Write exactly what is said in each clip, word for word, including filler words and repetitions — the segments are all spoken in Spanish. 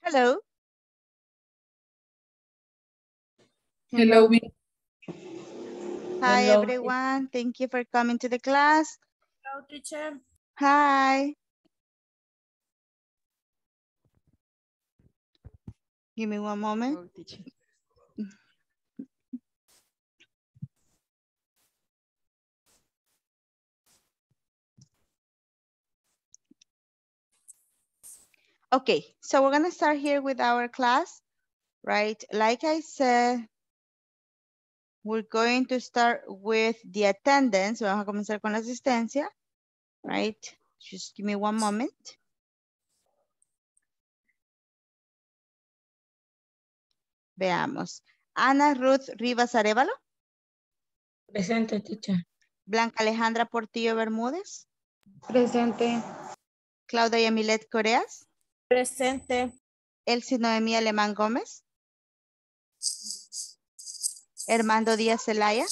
Hello. Hello. Hello. Hi, Hello. everyone. Thank you for coming to the class. Hello, teacher. Hi. Give me one moment. Oh, teacher. Okay, so we're gonna start here with our class, right? Like I said, we're going to start with the attendance. Vamos a comenzar con la asistencia, right? Just give me one moment. Veamos. Ana Ruth Rivas Arevalo. Presente, teacher. Blanca Alejandra Portillo Bermúdez. Presente. Claudia Yamilet Coreas. Presente. Elsie Noemí Alemán Gómez. Hermando Díaz Zelaya.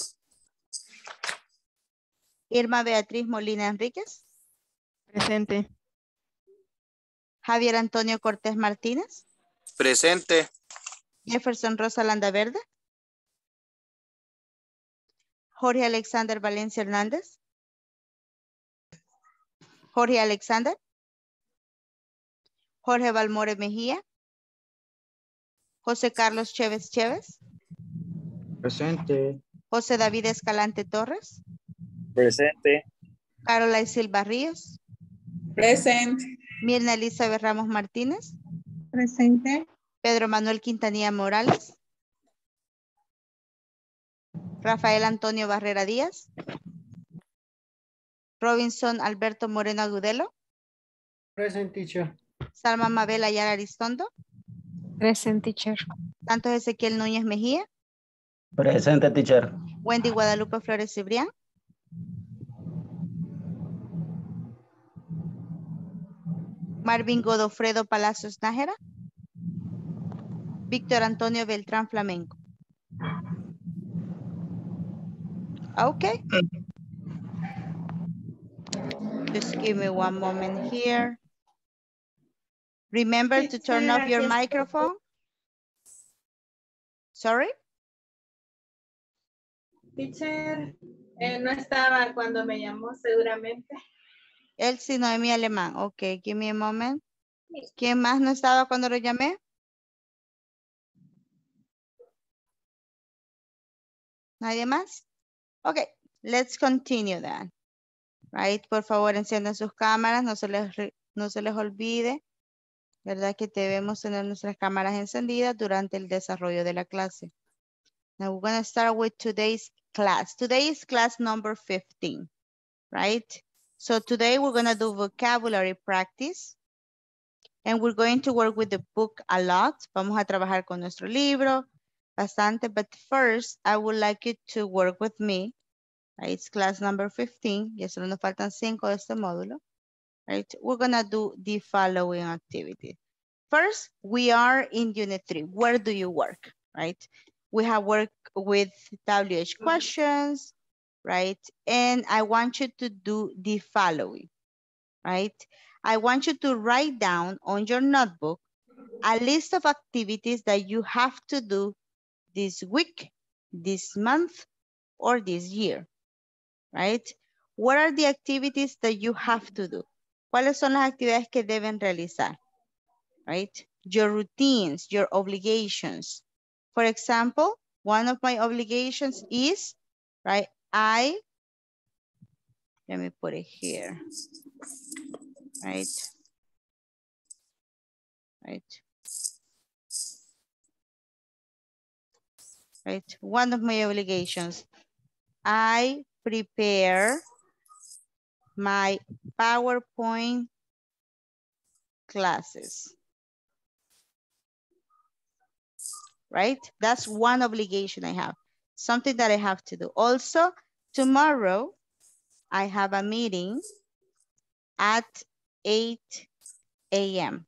Irma Beatriz Molina Enríquez. Presente. Javier Antonio Cortés Martínez. Presente. Jefferson Rosa Landaverde. Jorge Alexander Valencia Hernández. Jorge Alexander. Jorge Balmore Mejía. José Carlos Chévez Chévez. Presente. José David Escalante Torres. Presente. Carola Silva Ríos. Presente. Mirna Elizabeth Ramos Martínez. Presente. Pedro Manuel Quintanilla Morales. Rafael Antonio Barrera Díaz. Robinson Alberto Moreno Agudelo. Present, teacher. Salma Mabel Ayala Aristondo. Present, teacher. Santos Ezequiel Núñez Mejía. Presente, teacher. Wendy Guadalupe Flores Cibrián. Marvin Godofredo Palacios Nájera. Víctor Antonio Beltrán Flamenco. Okay. Just give me one moment here. Remember to turn off your microphone. Sorry? Teacher, eh, no estaba cuando me llamó seguramente. Elsie Noemí Alemán. Ok, give me a moment. ¿Quién más no estaba cuando lo llamé? ¿Nadie más? Ok, let's continue then. Right, por favor enciendan sus cámaras, no se les, no se les olvide, ¿verdad? Que debemos tener nuestras cámaras encendidas durante el desarrollo de la clase. Now we're going to start with today's class. Today is class number fifteen, right? So today we're going to do vocabulary practice. And we're going to work with the book a lot. Vamos a trabajar con nuestro libro bastante. But first, I would like you to work with me. Right? It's class number fifteen. Ya solo nos faltan cinco de este módulo. Right? We're going to do the following activity. First, we are in unit three. Where do you work? Right? We have worked with W H questions. Right? And I want you to do the following. Right? I want you to write down on your notebook a list of activities that you have to do this week, this month, or this year, right? What are the activities that you have to do? ¿Cuáles son las actividades que deben realizar, right? Your routines, your obligations. For example, one of my obligations is, right, I, let me put it here, right? Right. Right. One of my obligations. I prepare my PowerPoint classes. Right? That's one obligation I have. Something that I have to do. Also, tomorrow, I have a meeting at eight A M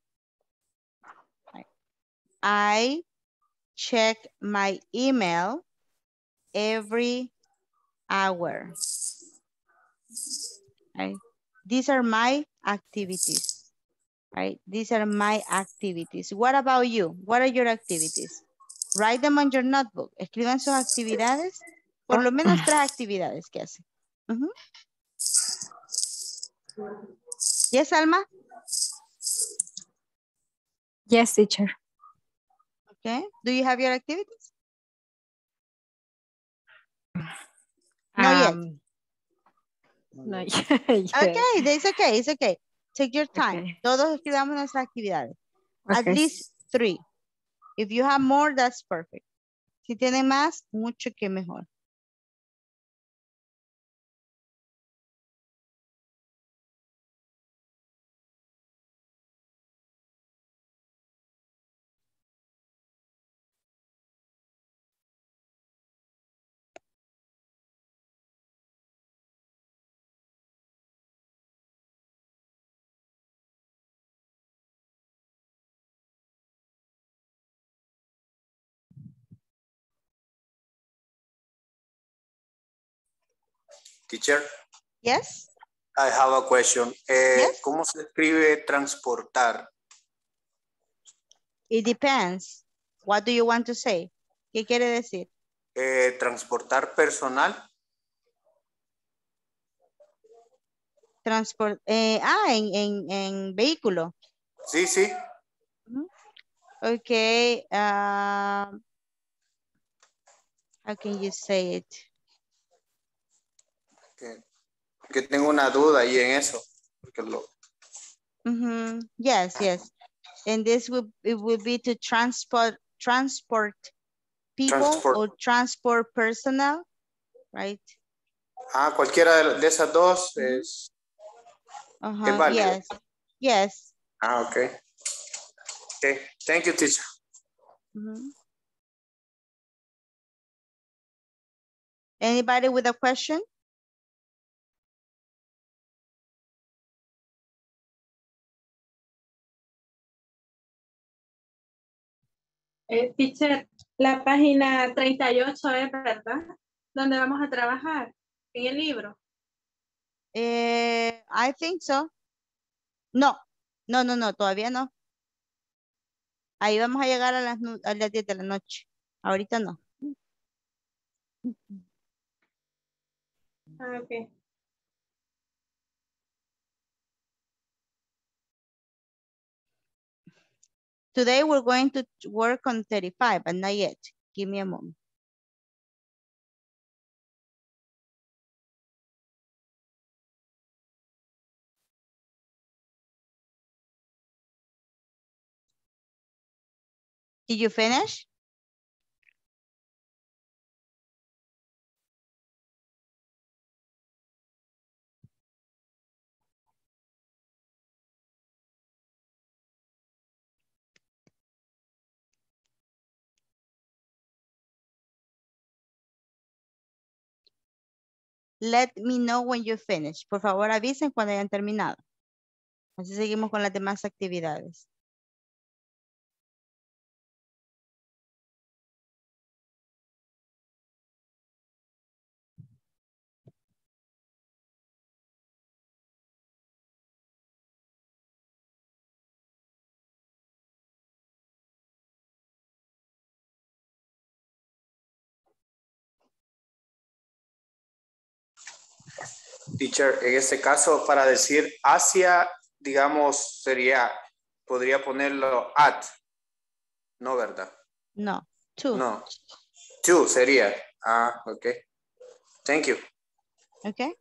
I check my email every hour. Right? These are my activities. right? These are my activities. What about you? What are your activities? Write them on your notebook. Escriban sus actividades. Por lo menos tres actividades que hacen. Uh-huh. Yes, Alma? Yes, teacher. Okay. Do you have your activities? Not yet. Um, no, yes. Okay, it's okay, it's okay. Take your time. Okay. Todos escribamos nuestras actividades. At Okay. least three. If you have more, that's perfect. Si tienen más, mucho que mejor. Teacher, Yes? I have a question. Eh, Yes? ¿Cómo se escribe transportar? It depends. What do you want to say? ¿Qué quiere decir? Eh, transportar personal. Transport. Eh, ah, en, en, en vehículo. Sí, sí. Uh-huh. Okay. Um, how can you say it? Que, que tengo una duda ahí en eso. Porque lo... Mm-hmm. Yes, yes. And this would it would be to transport transport people Transport. or transport personnel, right? Ah, cualquiera de, de esas dos Mm-hmm. es, Uh-huh. es válido. Yes. Yes. Ah, ok. Okay. Thank you, teacher. Mm-hmm. Anybody with a question? Eh, teacher, la página treinta y ocho es, ¿verdad? Donde vamos a trabajar en el libro. Eh, I think so. No, no, no, no, todavía no. Ahí vamos a llegar a las, nu- a las diez de la noche. Ahorita no. Ah, ok. Today we're going to work on thirty-five, but not yet. Give me a moment. Did you finish? Let me know when you finish. Por favor, avisen cuando hayan terminado. Así seguimos con las demás actividades. Teacher, en este caso, para decir hacia, digamos, sería, podría ponerlo at. No, ¿verdad? No, two. No. To sería. Ah, ok. Thank you. Okay.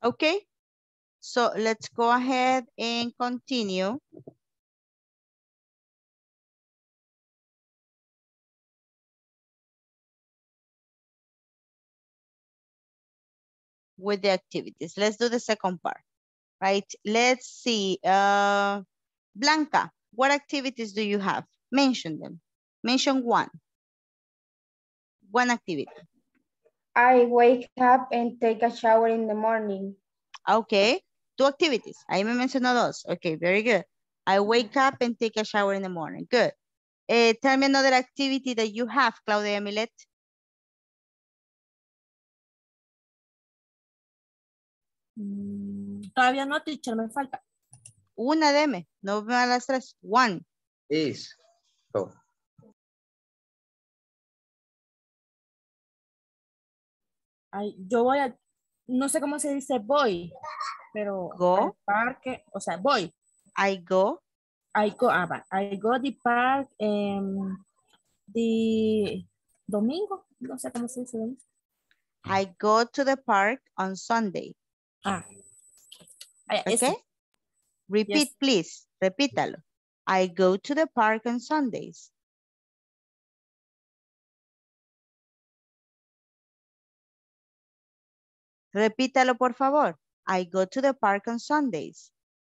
Okay, so let's go ahead and continue. With the activities. Let's do the second part, right? Let's see. Uh, Blanca, what activities do you have? Mention them. Mention one. One activity. I wake up and take a shower in the morning. Okay, two activities. Ahí me mencionó dos. Okay, very good. I wake up and take a shower in the morning. Good. Uh, tell me another activity that you have, Claudia Milet. Mm, todavía no, teacher, me falta. Una deme, no me a las tres. One. Is. Go. Ay, yo voy a, no sé cómo se dice voy, pero Go. al parque, o sea, voy. I go. I go, ah, va. I go the park um, the domingo, no sé cómo se dice. I go to the park on Sunday. Ah. Ay, Okay. ese. Repeat, Yes. please. Repítalo. I go to the park on Sundays. Repítalo, por favor. I go to the park on Sundays.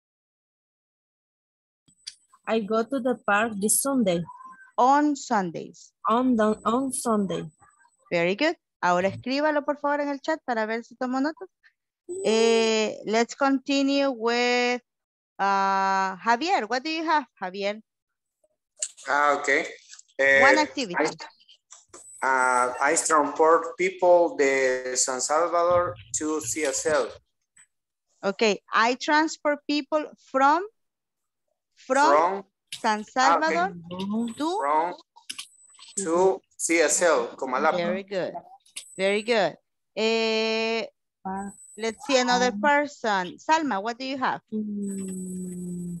I go to the park this Sunday. On Sundays. On, the, on Sunday. Very good. Ahora escríbalo, por favor, en el chat para ver si tomo notas. Eh, let's continue with uh, Javier. What do you have, Javier? Ah, okay. Eh, One activity. I, uh, I transport people de San Salvador to C S L. Okay, I transport people from from, From, San Salvador okay. to From to C S L, Comalapa. Very good. Very good. Eh, Ah. let's see another person. Salma, what do you have? Mm,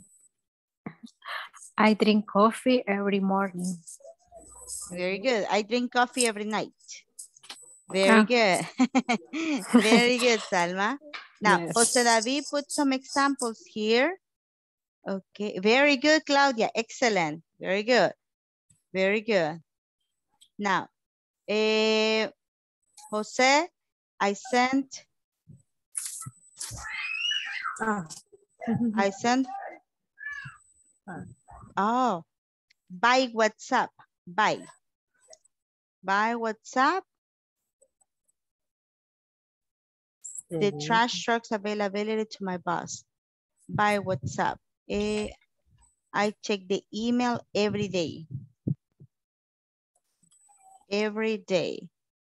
I drink coffee every morning. Very good. I drink coffee every night. Very Ah. good. Very good, Salma. Now, Yes. Jose David put some examples here. Okay. Very good, Claudia. Excellent. Very good. Very good. Now, eh, Jose, I sent, ah. I sent, Ah. oh, by WhatsApp, by, by WhatsApp, the trash trucks availability to my boss, by WhatsApp. Eh, I check the email every day, every day.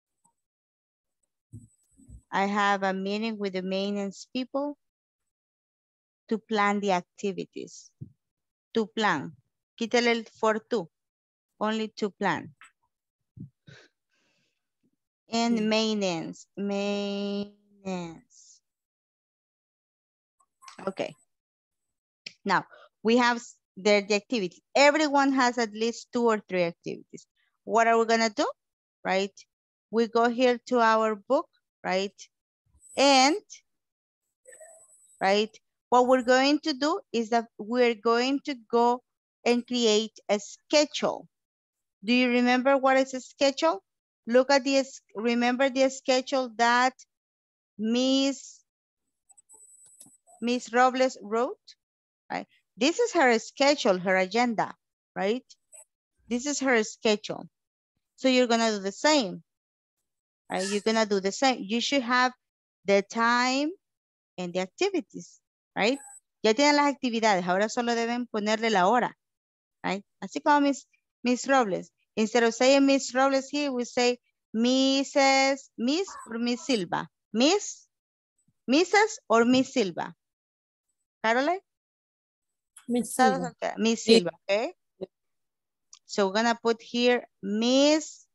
I have a meeting with the maintenance people to plan the activities. To plan. Quítale el for two. Only to plan. And Mm. maintenance. Maintenance. Okay. Now, we have the, the activity. Everyone has at least two or three activities. What are we going to do? Right? We go here to our book, right? And, right? What we're going to do is that we're going to go and create a schedule. Do you remember what is a schedule? Look at this, remember the schedule that Miss Miss Robles wrote, right? This is her schedule, her agenda, right? This is her schedule. So you're gonna do the same, right? You're gonna do the same. You should have the time and the activities, right? Ya tienen las actividades, ahora solo deben ponerle la hora, right? Así como Miss Miss Robles. Instead of saying Miss Robles here, we say Missus Miss or Miss Silva. Miss, Missus or Miss Silva. Caroline? Miss Silva. Miss Silva, okay? So we're gonna put here Miss,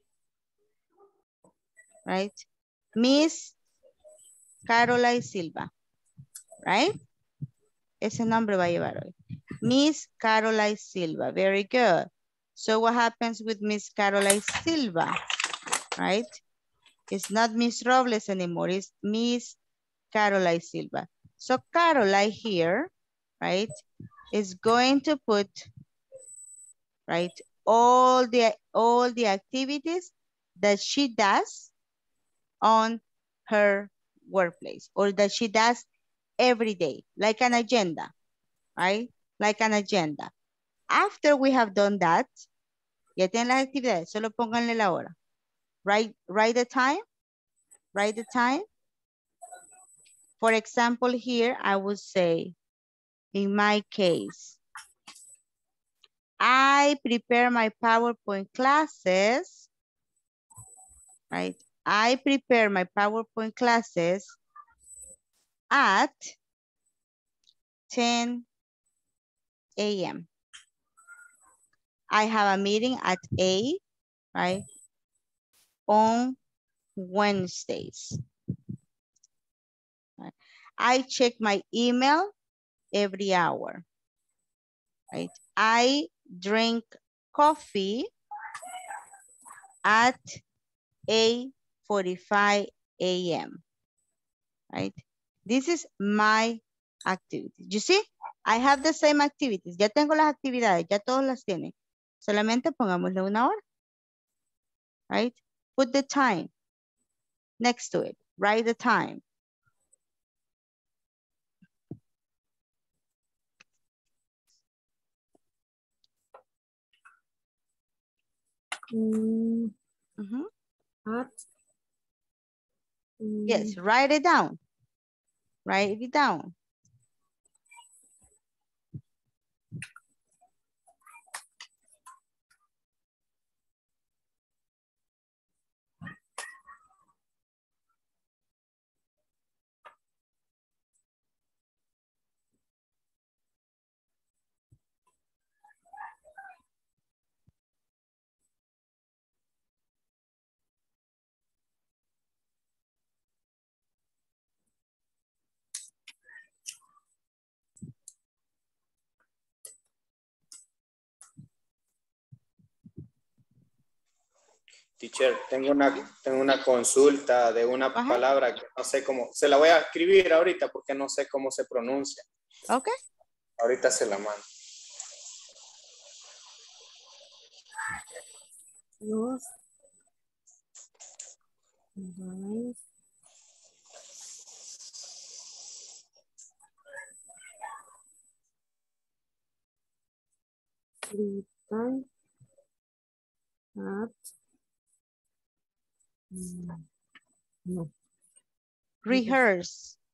right? Miss Caroline Silva, right? Ese nombre va a llevar hoy. Miss Caroline Silva, very good. So what happens with Miss Caroline Silva, right? It's not Miss Robles anymore, it's Miss Caroline Silva. So Caroline here, right, is going to put, right, all the, all the activities that she does on her workplace or that she does every day, like an agenda, right? Like an agenda. After we have done that, ya tienen las actividades, solo pónganle la hora. Write, write the time, write the time. For example, here I would say, in my case, I prepare my PowerPoint classes, right? I prepare my PowerPoint classes at ten A M I have a meeting at eight, right? On Wednesdays. Right? I check my email every hour, right? I drink coffee at eight forty-five A M right? This is my activity. You see, I have the same activities. Ya tengo las actividades, ya todos las tienen. Solamente pongámosle una hora, right? Put the time next to it. Write the time. Mm, Mm-hmm. at, mm, Yes, write it down. Write it down. Teacher, tengo una, tengo una consulta de una Ajá. palabra que no sé cómo, se la voy a escribir ahorita porque no sé cómo se pronuncia. Ok. Ahorita se la mando. los, right, free time, at, mm, no. Rehearse.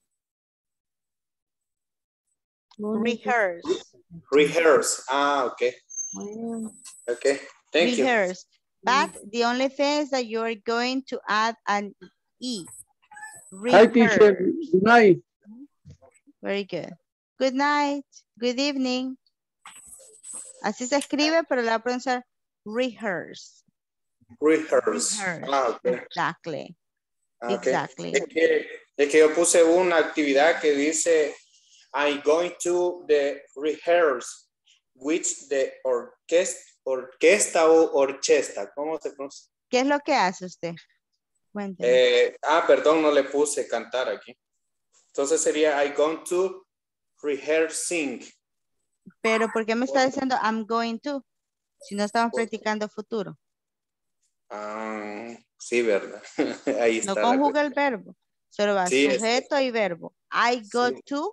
Morning, Rehearse. Rehearse. Ah, okay. well, Okay. Thank you. Rehearse. But the only thing is that you're going to add an E. Hi, teacher. Rehearse. Good night. Very good. Good night. Good evening. Así se escribe, pero la voy a pronunciar rehearse. Rehearse. Rehearse. Ah, okay. Exactly. Ah, okay. Exactly. Es que, es que yo puse una actividad que dice I'm going to the rehearse with the orquesta, orquesta o orchestra. ¿Cómo se pronuncia? ¿Qué es lo que hace usted? Cuénteme. Eh, ah, perdón, no le puse cantar aquí. Entonces sería I'm going to rehearsing. Pero ¿por qué me está diciendo I'm going to? Si no estamos practicando futuro. Ah, sí, verdad. Ahí No está. conjuga el verbo. Solo va Sí, sujeto y verbo. I go Sí. to.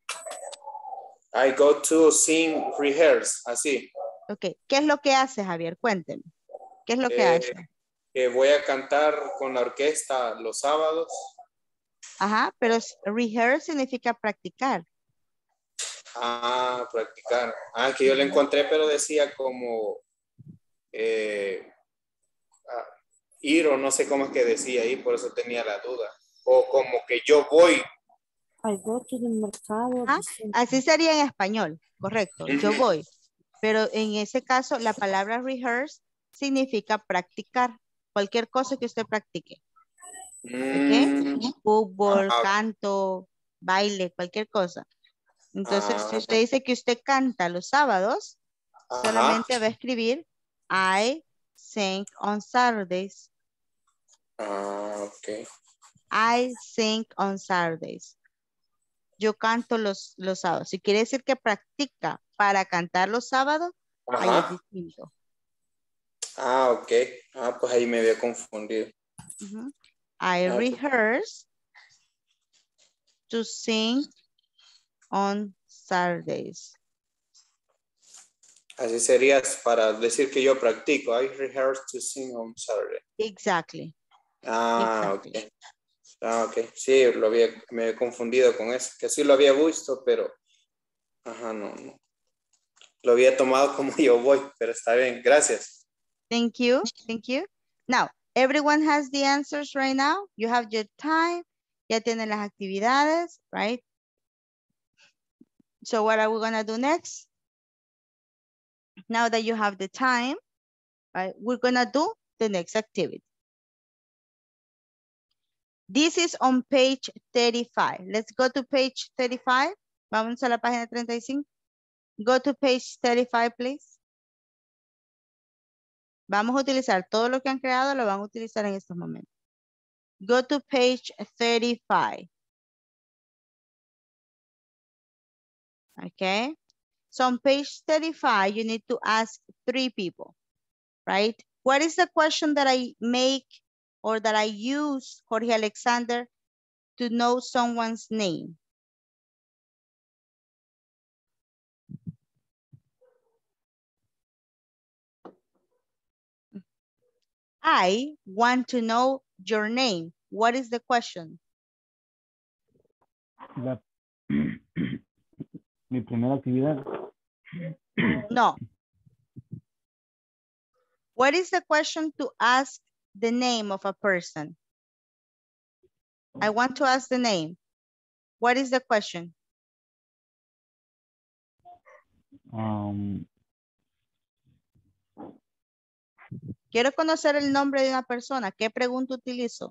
I go to sing rehearse, así. Ok. ¿Qué es lo que hace, Javier? Cuénteme. ¿Qué es lo que Eh, hace? Que voy a cantar con la orquesta los sábados. Ajá, pero rehearse significa practicar. Ah, practicar. Ah, que yo le encontré, pero decía como eh, ah, ir o no sé cómo es que decía ahí, por eso tenía la duda. O como que yo voy. I go to the mercado. Ah, así sería en español, correcto. Yo Ujú. voy. Pero en ese caso, la palabra rehearse significa practicar. Cualquier cosa que usted practique. Mm, ¿Ok? Fútbol, ah, canto, baile, cualquier cosa. Entonces, Ah. si usted dice que usted canta los sábados, ajá. solamente va a escribir I sing on Saturdays. Ah, ok. I sing on Saturdays. Yo canto los, los sábados. Si quiere decir que practica para cantar los sábados, ahí es Ajá. distinto. Ah, ok. Ah, pues ahí me había confundido. Uh-huh. I Ah, rehearse to sing on Saturdays. Así sería para decir que yo practico. I rehearse to sing on Saturday. Exactly. Ah, Exactly. ok. Ah, ok. Sí, lo había, me había confundido con eso. Que sí lo había visto, pero... Ajá, no, no. Lo había tomado como yo voy, pero está bien. Gracias. Thank you. Thank you. Now, everyone has the answers right now. You have your time. Ya tienen las actividades, right? So what are we going to do next? Now that you have the time, right, we're going to do the next activity. This is on page thirty-five. Let's go to page thirty-five. Vamos a la página treinta y cinco. Go to page thirty-five, please. Vamos a utilizar todo lo que han creado, lo van a utilizar en estos momentos. Go to page thirty-five. Okay. So on page thirty-five, you need to ask three people, right? What is the question that I make or that I use, Jorge Alexander, to know someone's name? I want to know your name. What is the question? La, mi primera actividad. No. What is the question to ask the name of a person? I want to ask the name. What is the question? Um, Quiero conocer el nombre de una persona. ¿Qué pregunta utilizo?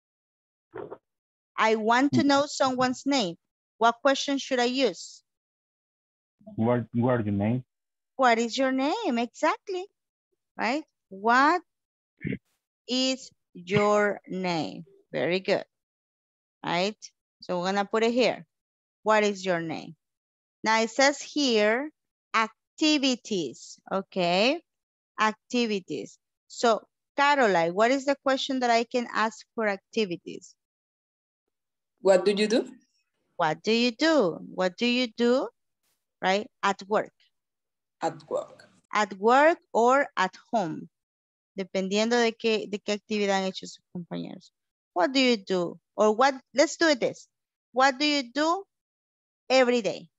I want to know someone's name. What question should I use? what, what your name? What is your name? Exactly. Right? What is your name? Very good. Right? So we're going to put it here. What is your name? Now it says here, activities. Okay. Activities. So, Caroline, what is the question that I can ask for activities? What do you do? What do you do? What do you do, right? At work. At work. At work or at home. Dependiendo de qué, de qué actividad han hecho sus compañeros. What do you do? Or what, let's do this. What do you do every day?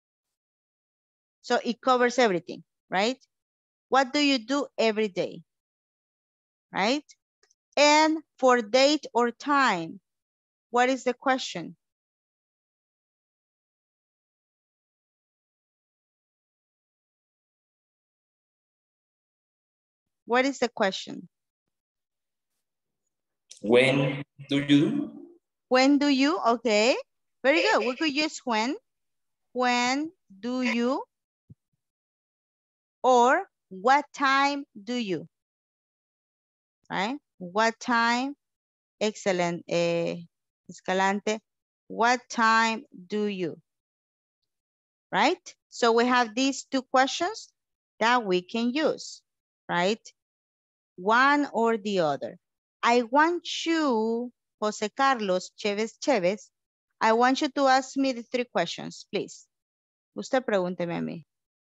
So it covers everything, right? What do you do every day? Right? And for date or time, what is the question? What is the question? When do you do? When do you? Okay. Very good. We could use when. When do you? Or what time do you? Right? What time? Excellent. Eh, Escalante. What time do you? Right? So we have these two questions that we can use. Right? One or the other. I want you, Jose Carlos Chévez Chévez, I want you to ask me the three questions, please. Usted pregúnteme a mí.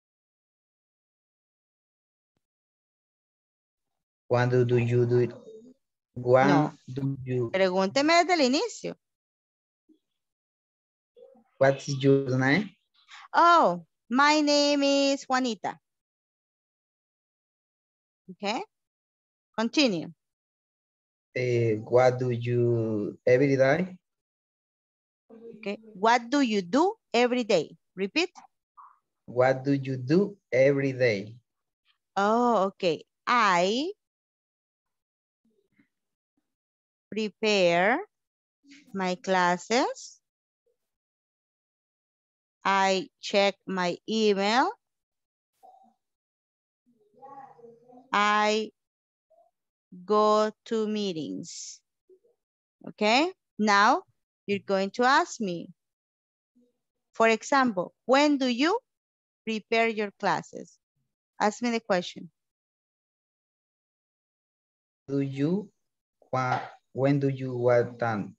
Cuando do you do it? When No. do you? Pregúnteme desde el inicio. What's your name? Oh, my name is Juanita. Okay. Continue. Uh, what do you every day? Okay. What do you do every day? Repeat. What do you do every day? Oh, okay. I prepare my classes. I check my email. I go to meetings. Okay. Now, you're going to ask me, for example, when do you prepare your classes? Ask me the question. Do you, what, when do you what done?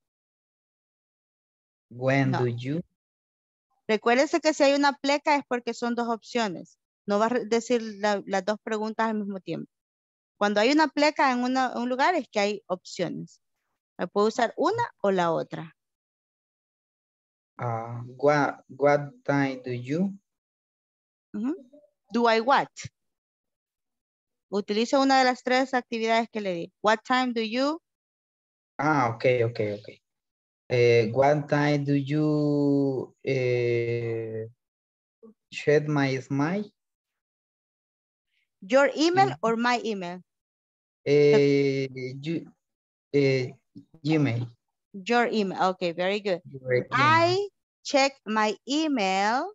When No. do you? Recuérdese que si hay una pleca es porque son dos opciones. No va a decir la- las dos preguntas al mismo tiempo. Cuando hay una pleca en una- un lugar es que hay opciones. Me puedo usar una o la otra. Uh, what, what time do you? Ujú. Do I what? Utilizo una de las tres actividades que le di. What time do you? Ah, okay, okay, okay. Uh, what time do you uh, check my smile? Your email Mm. or my email? Uh, you, uh, Gmail. Your email. Okay, very good. Your Gmail. I check my email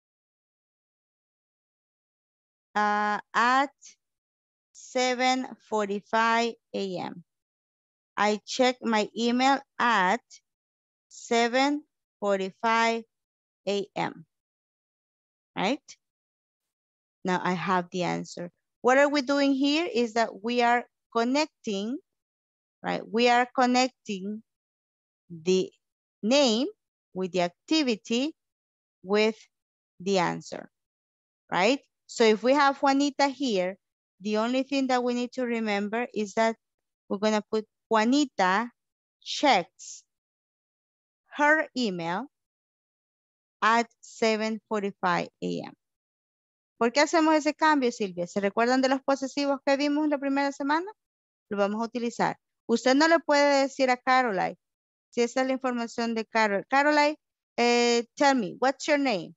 uh, at seven forty-five a m I check my email at seven forty-five a m Right? Now I have the answer. What are we doing here is that we are connecting, right? We are connecting the name with the activity with the answer, right? So if we have Juanita here, the only thing that we need to remember is that we're gonna put Juanita checks her email at seven forty-five a m ¿Por qué hacemos ese cambio, Silvia? ¿Se recuerdan de los posesivos que vimos la primera semana? Lo vamos a utilizar. Usted no le puede decir a Caroline, si esa es la información de Carol. Caroline, eh, tell me, what's your name?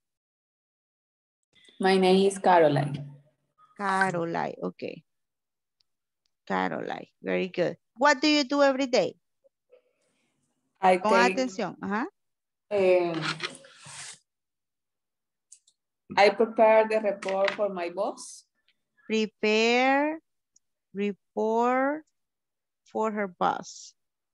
My name is Caroline. Caroline, okay. Caroline, very good. What do you do every day? I Con take, atención, ajá. um, I prepare the report for my boss. Prepare report for her boss.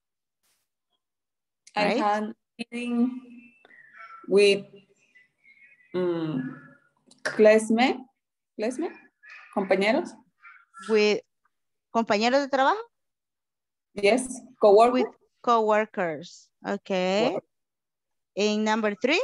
I Right? had meeting with um, classmates, classmates, compañeros. With compañeros de trabajo? Yes, coworker. With co-workers. Okay. Work. In number three?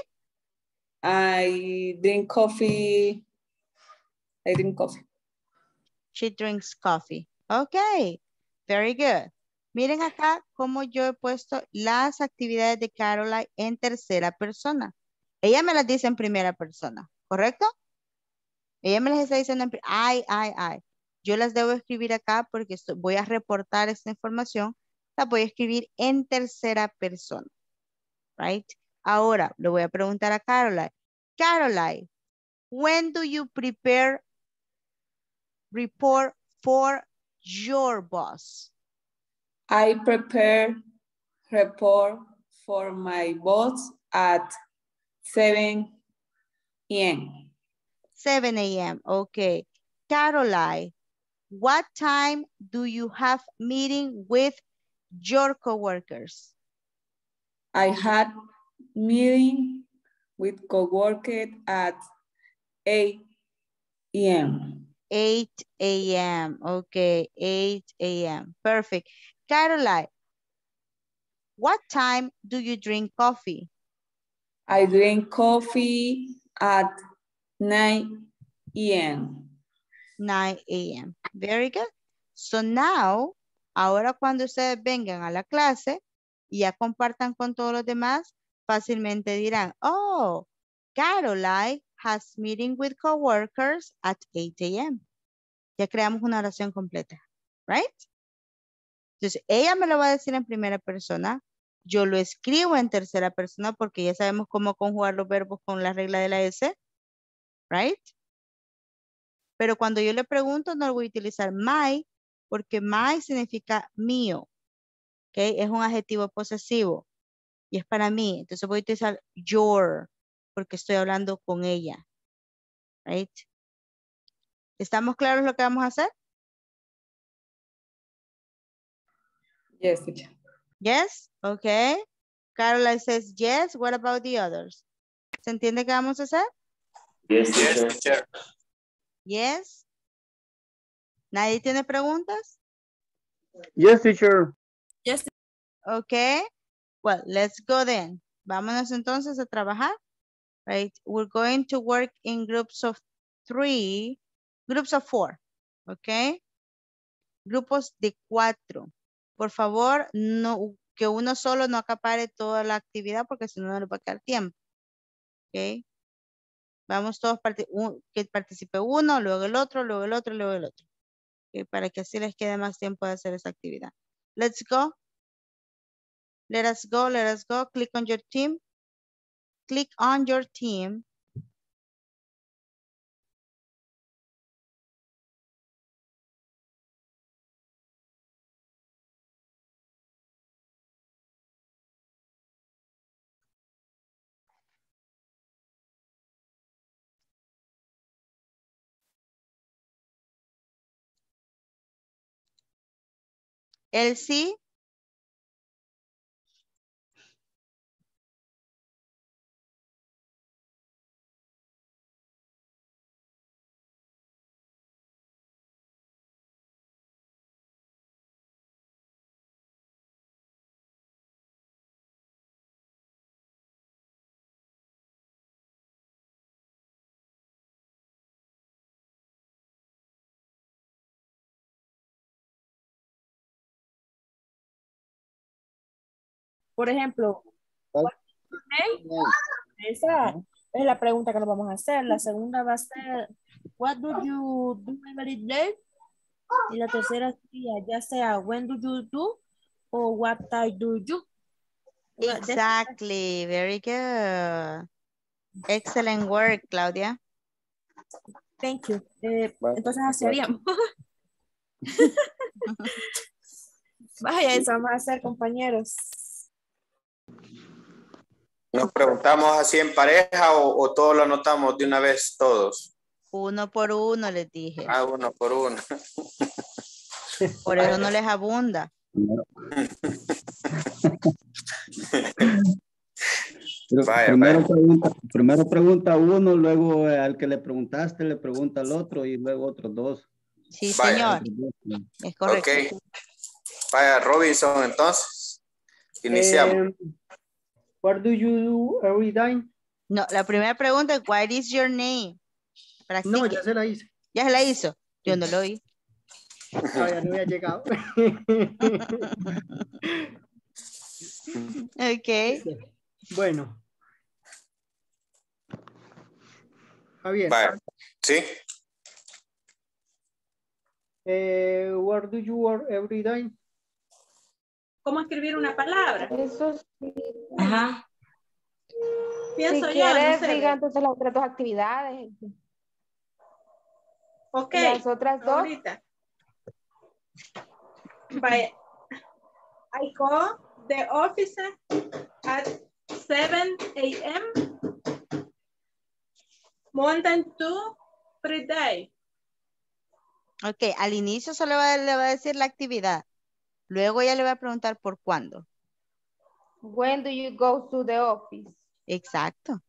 I drink coffee. I drink coffee. She drinks coffee. Okay. Very good. Miren acá cómo yo he puesto las actividades de Caroline en tercera persona. Ella me las dice en primera persona, ¿correcto? Ella me las está diciendo en primera. Ay, ay, ay. Yo las debo escribir acá porque estoy, voy a reportar esta información. La voy a escribir en tercera persona. Right? Ahora, le voy a preguntar a Caroline. Caroline, when do you prepare report for your boss? I prepare report for my boss at seven A M seven A M Okay. Caroline, what time do you have meeting with your coworkers? I had meeting with coworker at eight A M eight A M Okay, eight A M Perfect. Caroline, what time do you drink coffee? I drink coffee at nine A M nine A M Very good. So now, ahora cuando ustedes vengan a la clase y ya compartan con todos los demás, fácilmente dirán, oh, Caroline has meeting with coworkers at eight A M Ya creamos una oración completa, right? Entonces, ella me lo va a decir en primera persona, yo lo escribo en tercera persona porque ya sabemos cómo conjugar los verbos con la regla de la S, right? Pero cuando yo le pregunto, no voy a utilizar my, porque my significa mío, ¿ok? Es un adjetivo posesivo y es para mí. Entonces voy a utilizar your, porque estoy hablando con ella, right? ¿Estamos claros lo que vamos a hacer? Yes, teacher. Yes, okay. Caroline says yes. What about the others? ¿Se entiende qué vamos a hacer? Yes, Yes, teacher. teacher. Yes. ¿Nadie tiene preguntas? Yes, teacher. Yes. Okay. Well, let's go then. Vámonos entonces a trabajar. Right. We're going to work in groups of three, groups of four. Okay. Grupos de cuatro. Por favor, no, que uno solo no acapare toda la actividad porque si no, no le va a quedar tiempo. Ok. Vamos todos, parti un, que participe uno, luego el otro, luego el otro, luego el otro. Okay, para que así les quede más tiempo de hacer esa actividad. Let's go. Let us go, let us go. Click on your team. Click on your team. Elsie. Por ejemplo, esa es la pregunta que nos vamos a hacer. La segunda va a ser, what do you do every day? Y la tercera sería, ya sea, when do you do o what time do you? Exactly. Very good. Excellent work, Claudia. Thank you. Eh, entonces así haríamos. Vaya, eso vamos a hacer, compañeros. Nos preguntamos así en pareja o, o todos lo anotamos de una vez todos. Uno por uno les dije. Ah, uno por uno. Por eso no les abunda. Vaya, primero, vaya. Pregunta, primero pregunta uno, luego al que le preguntaste le pregunta al otro y luego otros dos. Sí, vaya. señor. Es correcto. Ok. Vaya, Robinson, entonces. Iniciamos. Um, what do you do every day? No, la primera pregunta es, what is your name? Practique. No, ya se la hice. ¿Ya se la hizo? Yo no lo oí. Todavía no había llegado. Ok. Bueno. Javier. Vale. Sí. Eh, where do you work every day? ¿Cómo escribir una palabra? Eso sí. Ajá. Pienso si yo, quieres, no sé. diga entonces las otras dos actividades. Ok. Las otras dos. Ahorita. Vaya. I call the office at seven A M Monday to Friday. Ok, al inicio solo va, le va a decir la actividad. Luego ya le va a preguntar por cuándo. When do you go to the office? Exacto.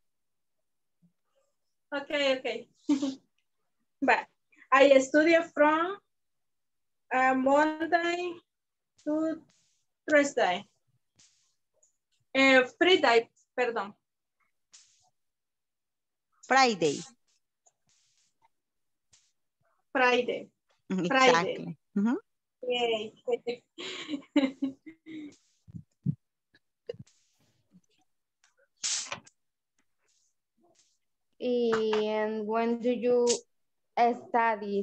Ok, ok. But I study from uh, Monday to Thursday. Eh, Friday, perdón. Friday. Friday. Exactly. Friday. Uh-huh. Yay. And when do you study?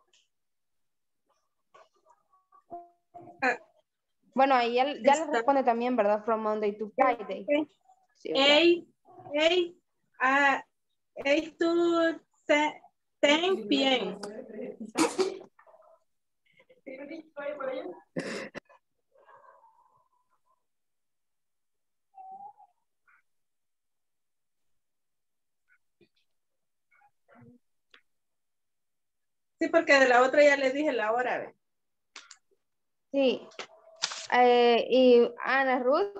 Uh, bueno, ahí ya, ya le responde también, ¿verdad? From Monday to Friday. Okay. Sí, o sea. eight, eight, uh, eight to ten P M Sí, porque de la otra ya le dije la hora. ¿ve? Sí. Eh, y Ana Ruth.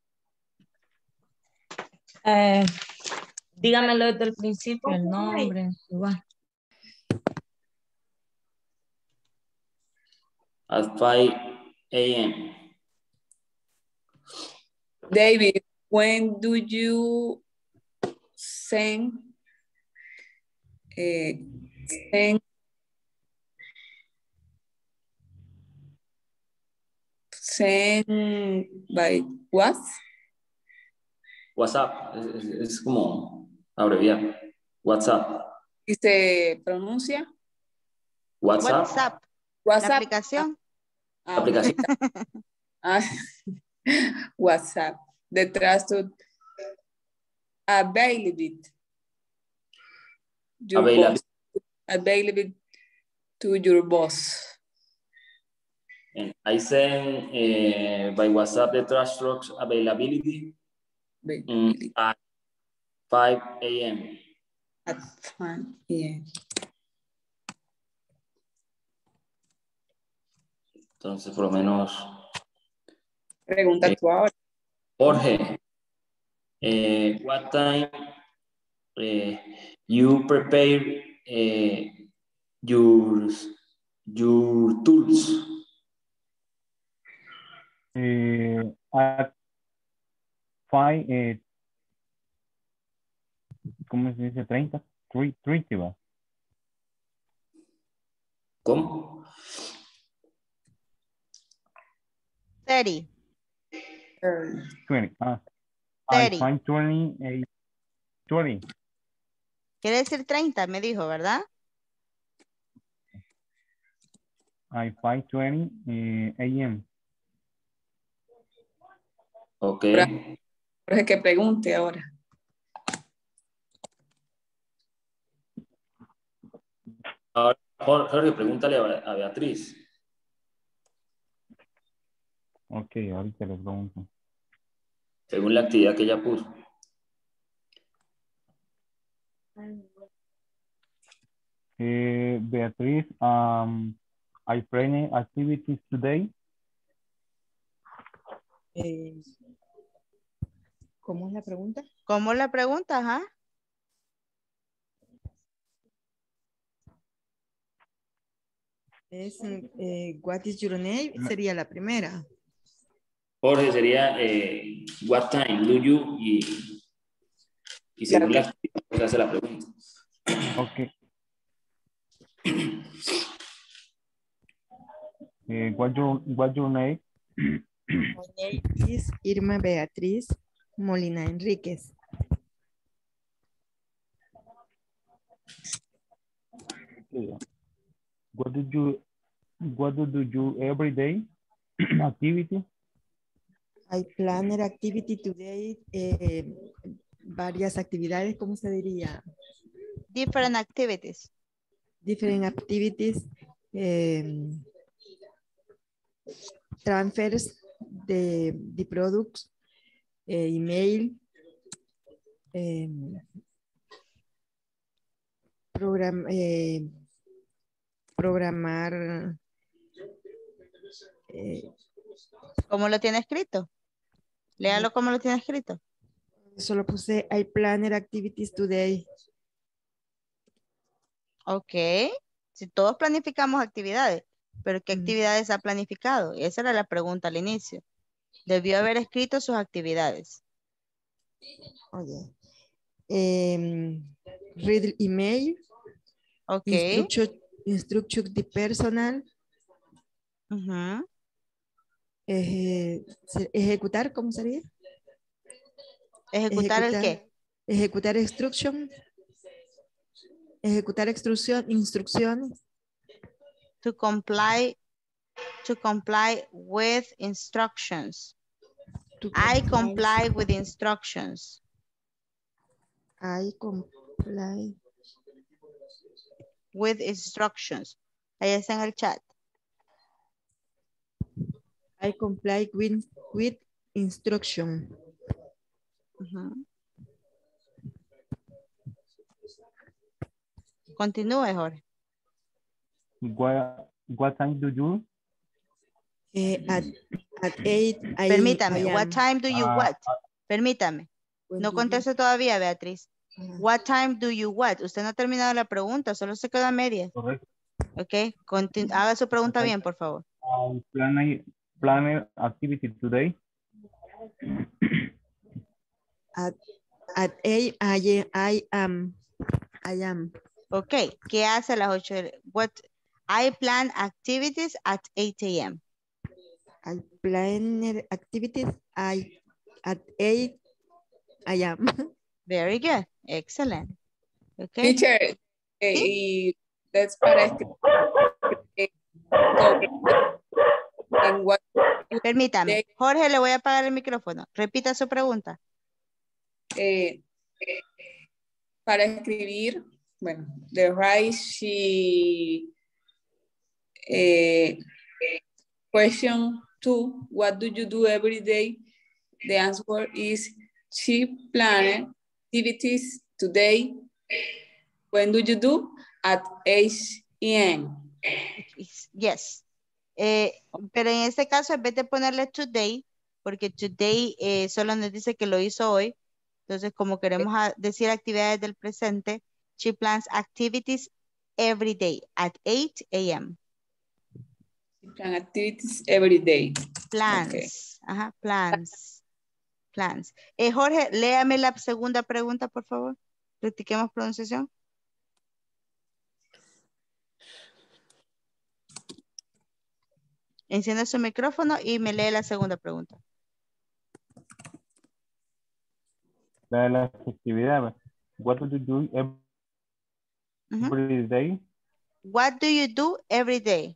Eh, dígamelo desde el principio, el nombre, igual. At five A M David, when do you send, uh, send, send by what? WhatsApp, es, es, es como abreviar. WhatsApp. ¿Y se pronuncia? WhatsApp. WhatsApp. WhatsApp. La aplicación. Ah, La aplicación. ah, WhatsApp. Detrás tu available. Your Available. boss. Available to your boss. And I send uh, by WhatsApp the trash trucks availability um, at five A M At five A M Entonces, por lo menos. Pregunta eh, tú ahora. Jorge, eh, what time eh, you prepare eh, your, your tools? Uh, at five, eh, ¿cómo se dice? treinta, treinta, va. ¿Cómo? thirty. veinte. Ah, I thirty. find twenty, eh, twenty. Quiere decir treinta, me dijo, ¿verdad? I find twenty eh, A M Ok. Jorge, que pregunte ahora. Ahora, Jorge, pregúntale a Beatriz. Ok, ahorita le pregunto. Según la actividad que ella puso. Eh, Beatriz, um, I planned activities today. Eh, ¿Cómo es la pregunta? ¿Cómo la pregunta? Ajá. Es, eh, what is your name? Sería la primera. Jorge sería eh, what time do you y, y según la actividad se hace la pregunta. Ok. Eh, what your, what your name? My name is Irma Beatriz Molina Enríquez. What do you what do you do every day? Activity? I planned activity today. Eh, varias actividades, ¿cómo se diría? Different activities. Different activities. Eh, transfers de, de products, eh, email, eh, program, eh, programar. Eh, ¿Cómo lo tiene escrito? Léalo como lo tiene escrito. Solo puse I planned activities today. Ok. Si todos planificamos actividades, pero ¿qué actividades ha planificado? Esa era la pregunta al inicio. Debió haber escrito sus actividades. Oye. Eh, read email. Ok. Instruction, instruction de personal. Uh-huh. eh, ejecutar, ¿cómo sería? ¿Ejecutar, ejecutar el qué? Ejecutar instruction. Ejecutar instrucción, instrucciones. To comply, to comply with instructions. To I comply with instructions. I comply with instructions. Ahí está en el chat. I comply with, with instruction. Uh-huh. Continúe, Jorge. What, what time do you? Eh, at, at eight, I, Permítame. I am. What time do you Ah, what? Permítame. When No do you- conteste todavía, Beatriz. Ajá. What time do you what? Usted no ha terminado la pregunta, solo se quedó a medias. correcto. Ok, Contin- haga su pregunta bien, por favor. I plan a plan activity today. At, at eight, I, I am. I am. Ok, ¿qué hace a las ocho? de- What? I plan activities at eight A M I plan activities. I, at eight, I am. Very good, excellent. Ok, Teacher, eh, y that's para escribir eh, sobre en what permítame. Jorge, le voy a apagar el micrófono. Repita su pregunta. eh, para escribir, bueno, the right she eh, question two, what do you do every day? The answer is she planned activities today. When do you do? At eight A M Yes. Eh, pero en este caso, en vez de ponerle today, porque today eh, solo nos dice que lo hizo hoy, entonces como queremos a- decir actividades del presente, she plans activities every day at eight A M She plan activities every day. Plans. Okay. Ajá, plans. Plans. Eh, Jorge, léame la segunda pregunta, por favor. Practiquemos pronunciación. Encienda su micrófono y me lee la segunda pregunta. La de las actividades. What do you do every Ujú. day? What do you do every day?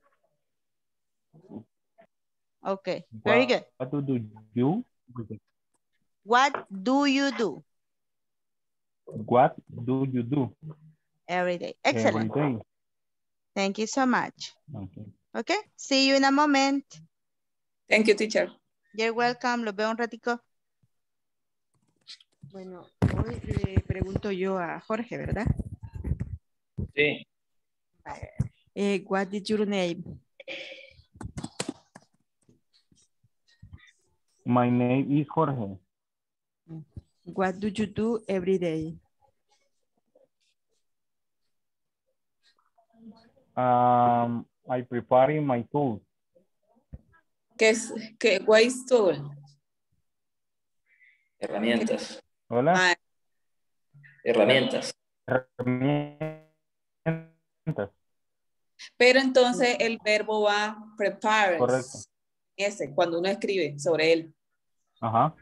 Okay, very good. What do you What do you do What do you do every day? every Excellent. day? Thank you so much. Okay. Okay, see you in a moment. Thank you, teacher. You're welcome. Los veo un ratico. Bueno, hoy le pregunto yo a Jorge, ¿verdad? Sí. Eh, what is your name? My name is Jorge. What do you do every day? Um, I prepare my tools. ¿Qué es? ¿Qué? What is tool? Herramientas. Hola. Ah, Herramientas. Herramientas. pero entonces el verbo va prepare. Correcto. Ese, cuando uno escribe sobre él. Ajá.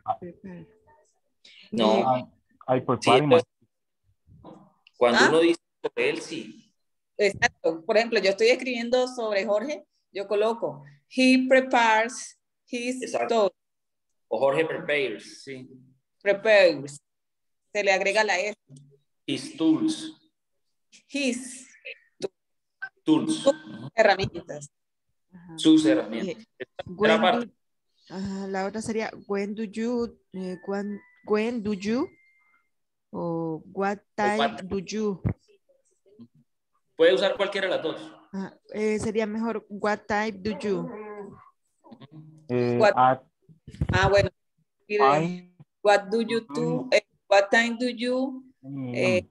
No. I, I Sí, prepare my cuando ¿Ah? uno dice sobre él, sí. Exacto. Por ejemplo, yo estoy escribiendo sobre Jorge, yo coloco, he prepares his Exacto. tool. O Jorge prepares, sí. Prepares. Se le agrega la S. His tools. His Tools. herramientas. Sus herramientas. When Otra parte. do- ajá, la otra sería, when do you, eh, when, when do you, o what time what- do you. Puede usar cualquiera de las dos. Ajá, eh, sería mejor, what time do you. eh, What- at Ah, bueno. Mire, I what do you do? eh, what time do you? Eh,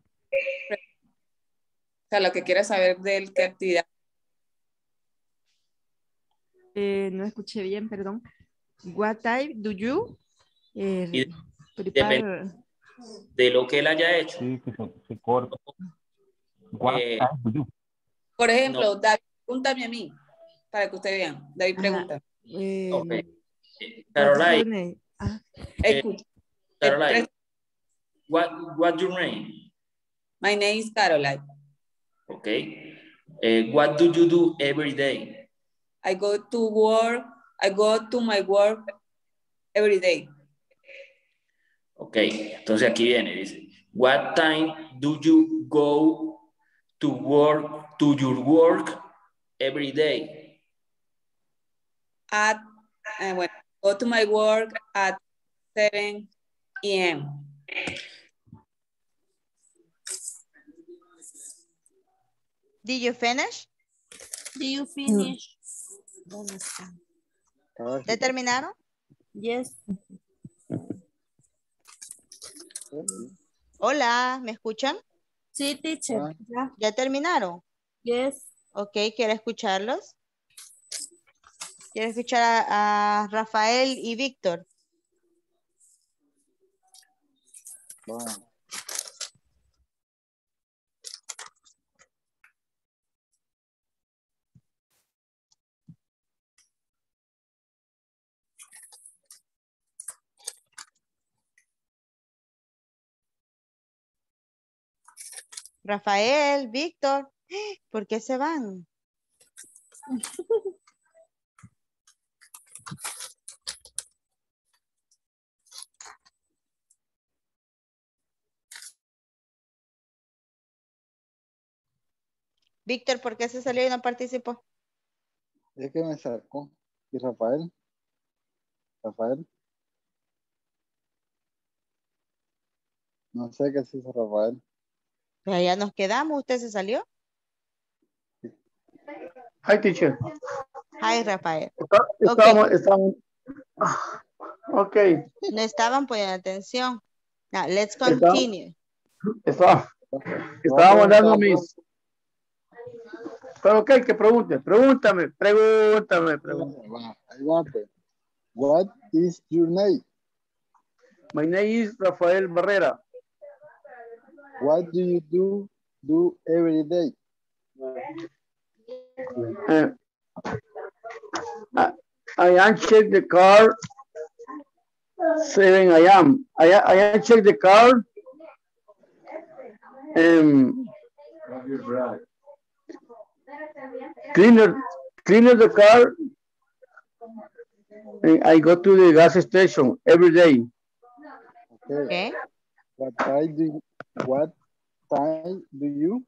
o sea, lo que quiera saber de él, qué actividad. Eh, no escuché bien, perdón. What time do you eh, Y prepare? De lo que él haya hecho. sí, que se, se corta. What Eh, time do you? Por ejemplo, David, pregúntame a mí, para que ustedes vean. David Ajá. pregunta. Eh, Ok. what is Caroline, your name? Ah, Escucha. Caroline, what, what's your name? My name is Caroline. Okay. Eh, what do you do every day? I go to work. I go to my work every day. Ok, entonces aquí viene, dice, what time do you go to work, to your work every day? At, eh, bueno, go to my work at seven A M Did you finish? Do you finish? ¿Dónde está? ¿Ya terminaron? Yes. Hola, ¿me escuchan? Sí, teacher. Ah. ¿Ya? ¿Ya terminaron? Yes. Ok, ¿quiere escucharlos? Quiero escuchar a, a Rafael y Víctor. Wow. Rafael, Víctor, ¿por qué se van? Víctor, ¿por qué se salió y no participó? Es que me sacó. ¿Y Rafael? Rafael. No sé qué se hizo Rafael. Pues ya nos quedamos, ¿usted se salió? Hi, teacher. Hi, Rafael. Estábamos, Okay. estábamos. Ok. No estaban poniendo atención. Now, let's continue. Estaba, estábamos dando mis... Pero ok, que pregunte. Pregúntame, pregúntame, pregúntame. Ahí va, pues. What is your name? My name is Rafael Barrera. What do you do do every day? Uh, I, I am check the car. Seven I am. I, I am check the car. Um, cleaner, cleaner the car. And I go to the gas station every day. Okay. Okay. What time do you, what time do you?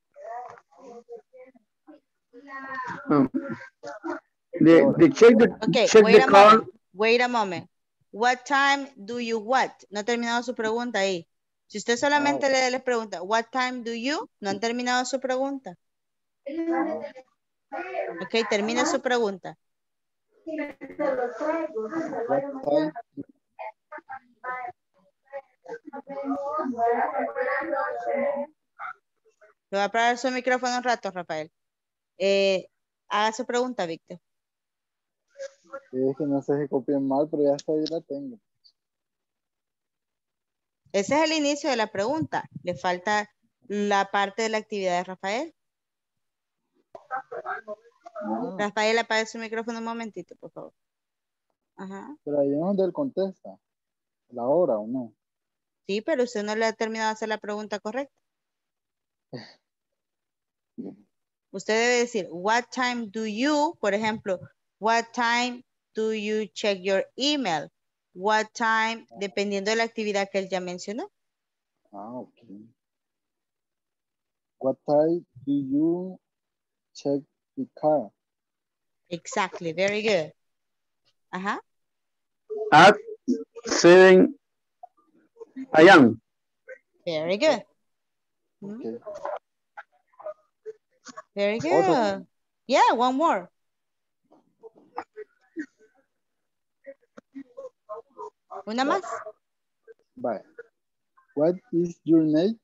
Um, the, the check the, okay, check wait the a car. moment. Wait a moment. What time do you what? No ha terminado su pregunta ahí. Si usted solamente Oh. le, le pregunta, what time do you? No han terminado su pregunta. Ok, termine su pregunta. What time? Le voy a apagar su micrófono un rato, Rafael. Eh, haga su pregunta, Víctor. Es que no sé si copié mal, pero ya hasta ahí la tengo. Ese es el inicio de la pregunta. Le falta la parte de la actividad de Rafael. Ah. Rafael, apague su micrófono un momentito, por favor. Ajá. Pero ahí es donde él contesta. ¿La hora o no? Sí, pero usted no le ha terminado de hacer la pregunta correcta. Usted debe decir, what time do you, por ejemplo, what time do you check your email? What time, dependiendo de la actividad que él ya mencionó. Ah, ok. What time do you check the car? Exactly, very good. Ajá. At seven I am. Very good. Okay. Very good. Otro. Yeah, one more. Una más. Bye. What is your name?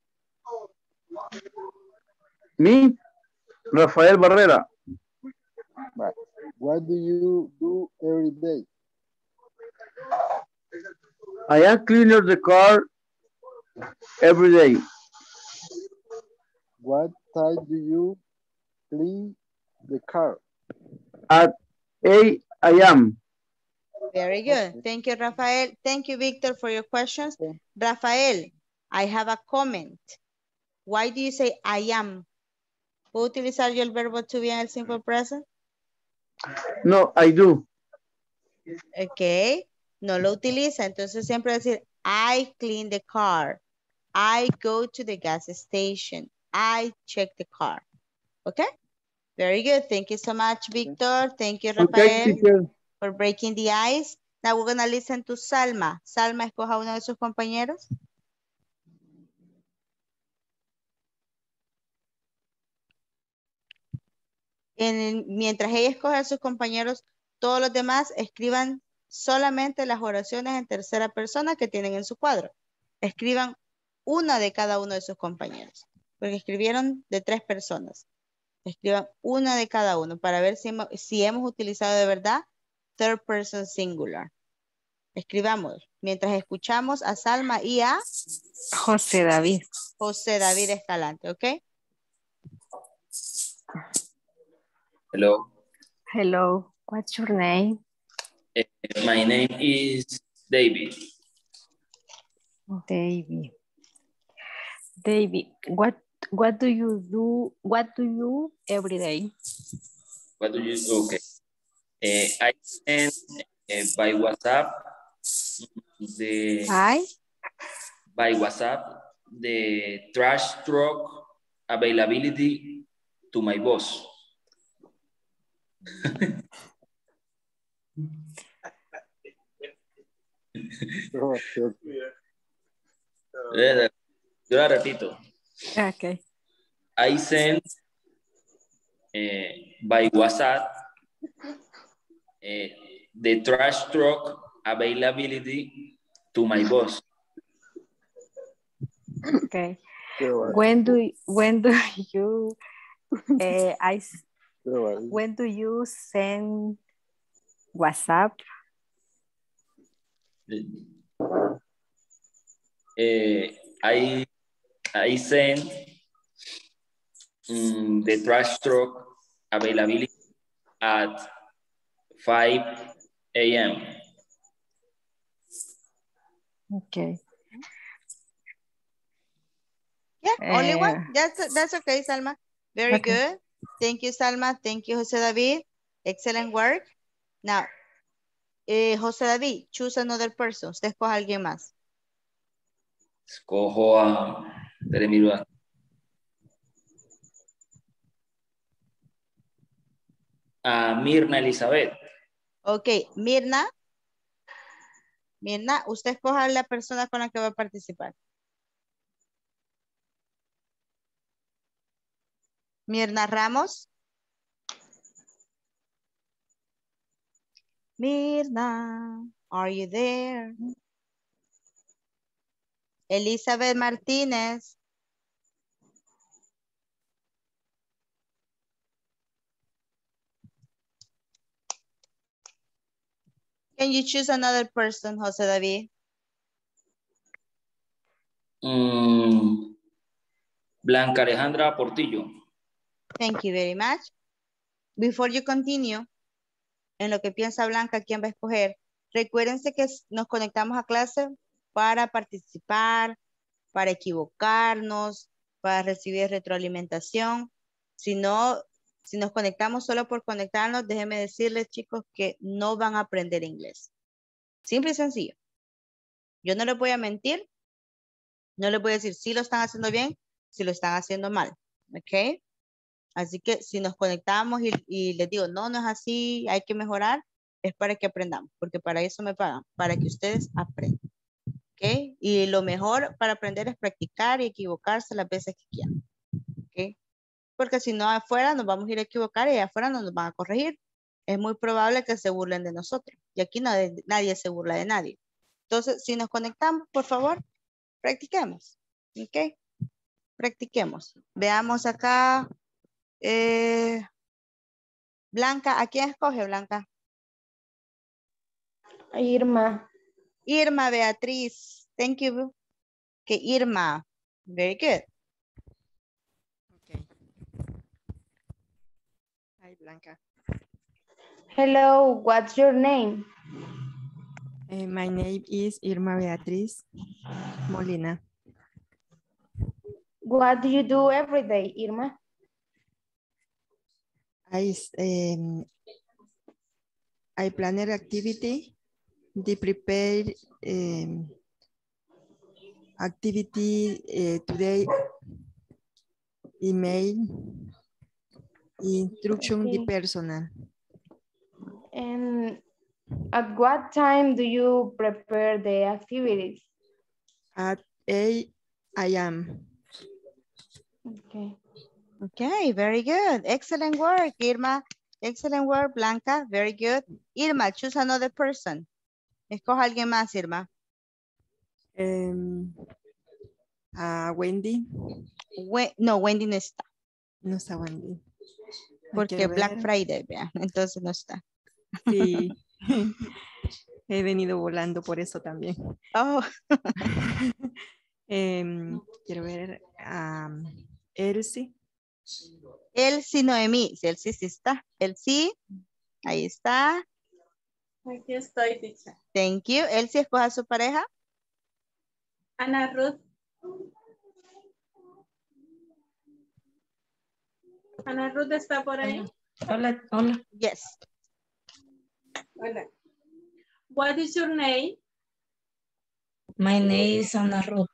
Me, Rafael Barrera. Bye. What do you do every day? I am cleaner the car every day. What time do you clean the car? At eight I am. Very good. Thank you, Rafael. Thank you, Victor, for your questions. Okay. Rafael, I have a comment. Why do you say I am? ¿Puedo utilizar yo el verbo to be en el simple present? No, I do. Ok. No lo utiliza. Entonces siempre decir, I clean the car. I go to the gas station. I check the car. Okay? Very good. Thank you so much, Victor. Thank you, Rafael, Okay, teacher. for breaking the ice. Now we're going to listen to Salma. Salma, escoja uno de sus compañeros. En, mientras ella escoge a sus compañeros, Todos los demás escriban solamente las oraciones en tercera persona que tienen en su cuadro. Escriban una de cada uno de sus compañeros. Porque escribieron de tres personas. Escriban una de cada uno para ver si hemos, si hemos utilizado de verdad third person singular. Escribamos mientras escuchamos a Salma y a José David. José David Escalante, ¿ok? Hello. Hello, what's your name? Uh, my name is David. David. David, what what do you do? What do you every day? What do you do? Okay. Uh, I send uh, by WhatsApp the Hi. by WhatsApp the trash truck availability to my boss. Yo la repito. Okay. I send uh, by WhatsApp uh, the trash truck availability to my boss. Okay. When do when do you uh, I when do you send WhatsApp? Uh, I I send um, the trash truck availability at five A M Okay. Yeah, only Uh, one. That's, that's okay, Salma. Very okay. good. Thank you, Salma. Thank you, Jose David. Excellent work. Now, eh, Jose David, choose another person. Usted escoja a alguien más. Escojo a Teremiro. A Mirna Elizabeth. Ok, Mirna. Mirna, usted escoja a la persona con la que va a participar. Mirna Ramos. Mirna, are you there? Elizabeth Martínez. Can you choose another person, Jose David? Mm, Blanca Alejandra Portillo. Thank you very much. Before you continue, en lo que piensa Blanca, ¿quién va a escoger? Recuérdense que nos conectamos a clase para participar, para equivocarnos, para recibir retroalimentación. Si no, si nos conectamos solo por conectarnos, déjenme decirles, chicos, que no van a aprender inglés. Simple y sencillo. Yo no les voy a mentir. No les voy a decir si lo están haciendo bien, si lo están haciendo mal. ¿Ok? Así que si nos conectamos y, y les digo, no, no es así, hay que mejorar, es para que aprendamos, porque para eso me pagan, para que ustedes aprendan. ¿Ok? Y lo mejor para aprender es practicar y equivocarse las veces que quieran. ¿Ok? Porque si no afuera nos vamos a ir a equivocar y afuera no nos van a corregir. Es muy probable que se burlen de nosotros. Y aquí no, nadie se burla de nadie. Entonces, si nos conectamos, por favor, practiquemos. ¿Ok? Practiquemos. Veamos acá. Eh, Blanca, ¿a quién escoge, Blanca? Irma. Irma Beatriz. Thank you. Okay, Irma. Very good. Okay. Hi, Blanca. Hello, what's your name? Uh, my name is Irma Beatriz Molina. What do you do every day, Irma? I, um, I plan an activity, the prepare um, activity uh, today, email, instruction Okay. the personal. And at what time do you prepare the activities? At eight A M Okay. Okay, very good. Excellent work, Irma. Excellent work, Blanca. Very good. Irma, choose another person. Escoja a alguien más, Irma. Um, a Wendy. We no, Wendy no está. No está Wendy. Porque Black Friday, vea, entonces no está. Sí. He venido volando por eso también. Oh. um, quiero ver a um, Elsie. Elsie Noemí. Si Elsie sí está. Elsie. Ahí está. Aquí estoy, teacher. Thank you. Elsie, escoja a su pareja. Ana Ruth. Ana Ruth está por ahí. Hola, hola. Yes. Hola. What is your name? My name is Ana Ruth.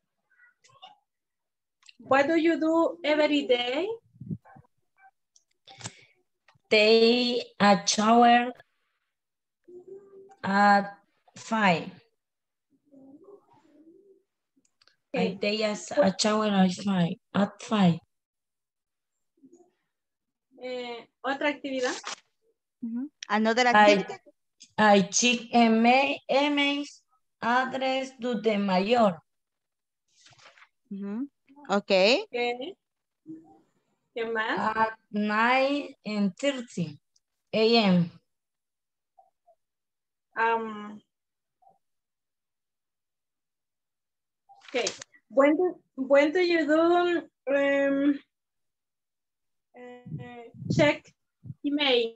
What do you do every day? Take a shower at five. Okay. I take a, a shower at five. At five. Eh, Otra actividad. Uh-huh. Another activity. I, I check email, emails address to the mayor. Uh-huh. Okay. Okay. ¿Qué más? At nine and thirty a m Um, okay. When do, when do you do um, uh, check email?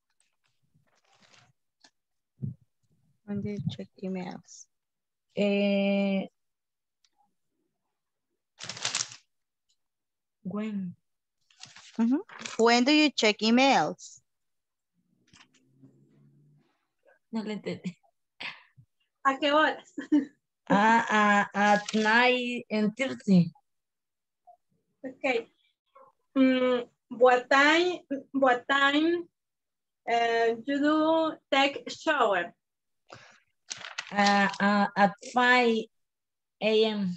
When do you check emails? Uh, when? Uh-huh. When do you check emails? No le entendí. ¿A qué horas? uh, uh, at nine and thirty. Okay. Um, what time? What time uh, you do take shower? Uh, uh, at five a m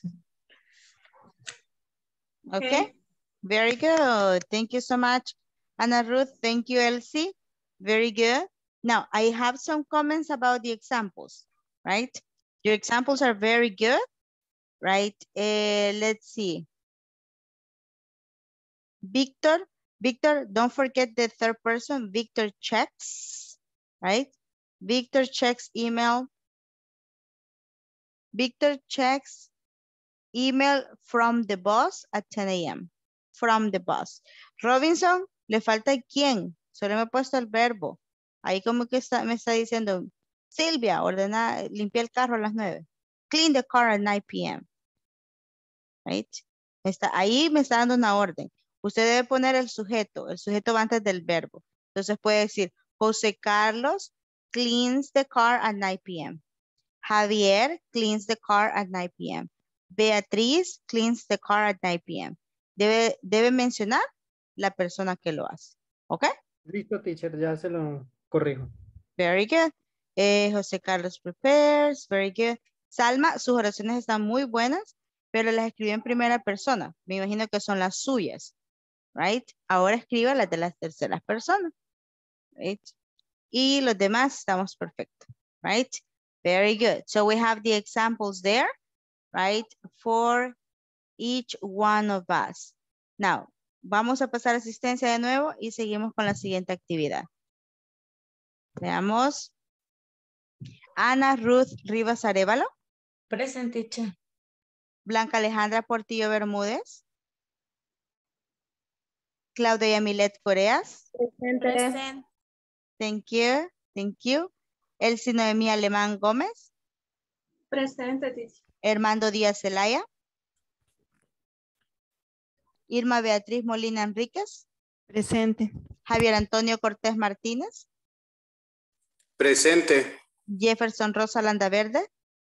Okay. Okay. Very good. Thank you so much, Ana Ruth. Thank you, Elsie. Very good. Now, I have some comments about the examples, right? Your examples are very good, right? Uh, let's see. Victor, Victor, don't forget the third person. Victor checks, right? Victor checks email. Victor checks email from the boss at ten a m From the boss. Robinson, le falta el quién. Solo me he puesto el verbo. Ahí como que está, me está diciendo, Silvia, ordena, limpia el carro a las nueve. Clean the car at nine p m Right? Está, ahí me está dando una orden. Usted debe poner el sujeto. El sujeto va antes del verbo. Entonces puede decir, José Carlos cleans the car at nine p m Javier cleans the car at nine p m Beatriz cleans the car at nine p m Debe, debe mencionar la persona que lo hace. ¿Ok? Listo, teacher, ya se lo corrijo. Very good. Eh, José Carlos prepares. Very good. Salma, sus oraciones están muy buenas, pero las escribió en primera persona. Me imagino que son las suyas. Right? Ahora escriba las de las terceras personas. Right? Y los demás estamos perfectos. Right? Very good. So we have the examples there. Right? For each one of us. Now, vamos a pasar asistencia de nuevo y seguimos con la siguiente actividad. Veamos. Ana Ruth Rivas Arevalo. Present, teacher. Blanca Alejandra Portillo Bermúdez. Claudia Yamilet Coreas. Presente. Thank you. Thank you. Elsie Noemí Alemán Gómez. Presente, teacher. Hermando Díaz Zelaya. Irma Beatriz Molina Enríquez. Presente. Javier Antonio Cortés Martínez. Presente. Jefferson Rosa Landaverde.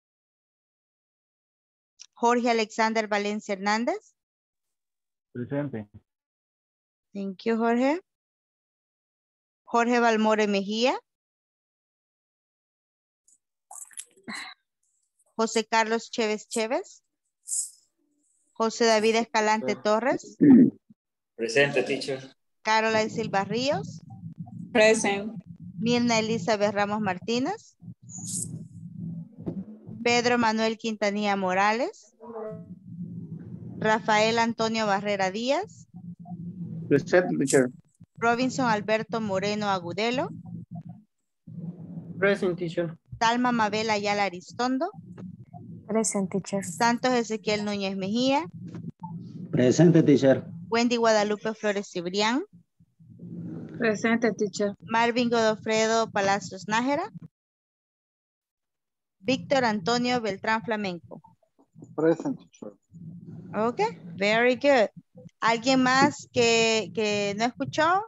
Jorge Alexander Valencia Hernández. Presente. Thank you, Jorge. Jorge Balmore Mejía. José Carlos Chévez Chévez. José David Escalante Torres. Presente, teacher. Caroline Silva Ríos. Present. Mirna Elizabeth Ramos Martínez. Pedro Manuel Quintanilla Morales. Rafael Antonio Barrera Díaz. Present, teacher. Robinson Alberto Moreno Agudelo. Present, teacher. Talma Mabel Ayala Aristondo. Present, teacher. Santos Ezequiel Núñez Mejía. Presente, teacher. Wendy Guadalupe Flores Cibrián. Presente, teacher. Marvin Godofredo Palacios Nájera. Víctor Antonio Beltrán Flamenco. Present, teacher. Ok, very good. ¿Alguien más que, que no escuchó?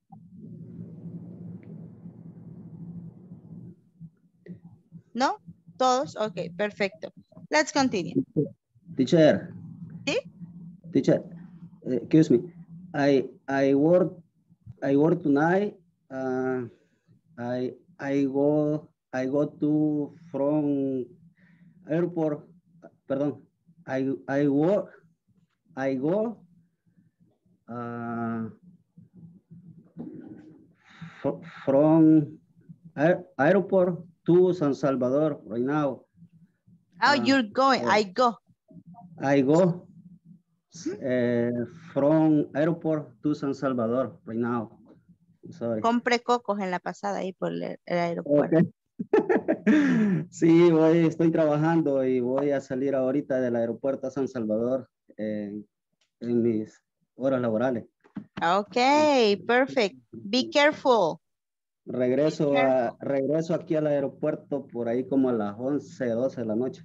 ¿No? ¿Todos? Ok, perfecto. Let's continue. Teacher. ¿Sí? Teacher, uh, excuse me. I I work I work tonight. Uh, I I go I go to from airport. Perdón. I I work I go uh, from air, airport to San Salvador right now. Oh, Uh, you're going. I go. I go uh, from airport to San Salvador right now. Sorry. Compré cocos en la pasada ahí por el, el aeropuerto. Okay. Sí, voy, estoy trabajando y voy a salir ahorita del aeropuerto a San Salvador eh, en mis horas laborales. Okay, perfect. Be careful. Regreso, Be a, regreso aquí al aeropuerto por ahí como a las once, doce de la noche.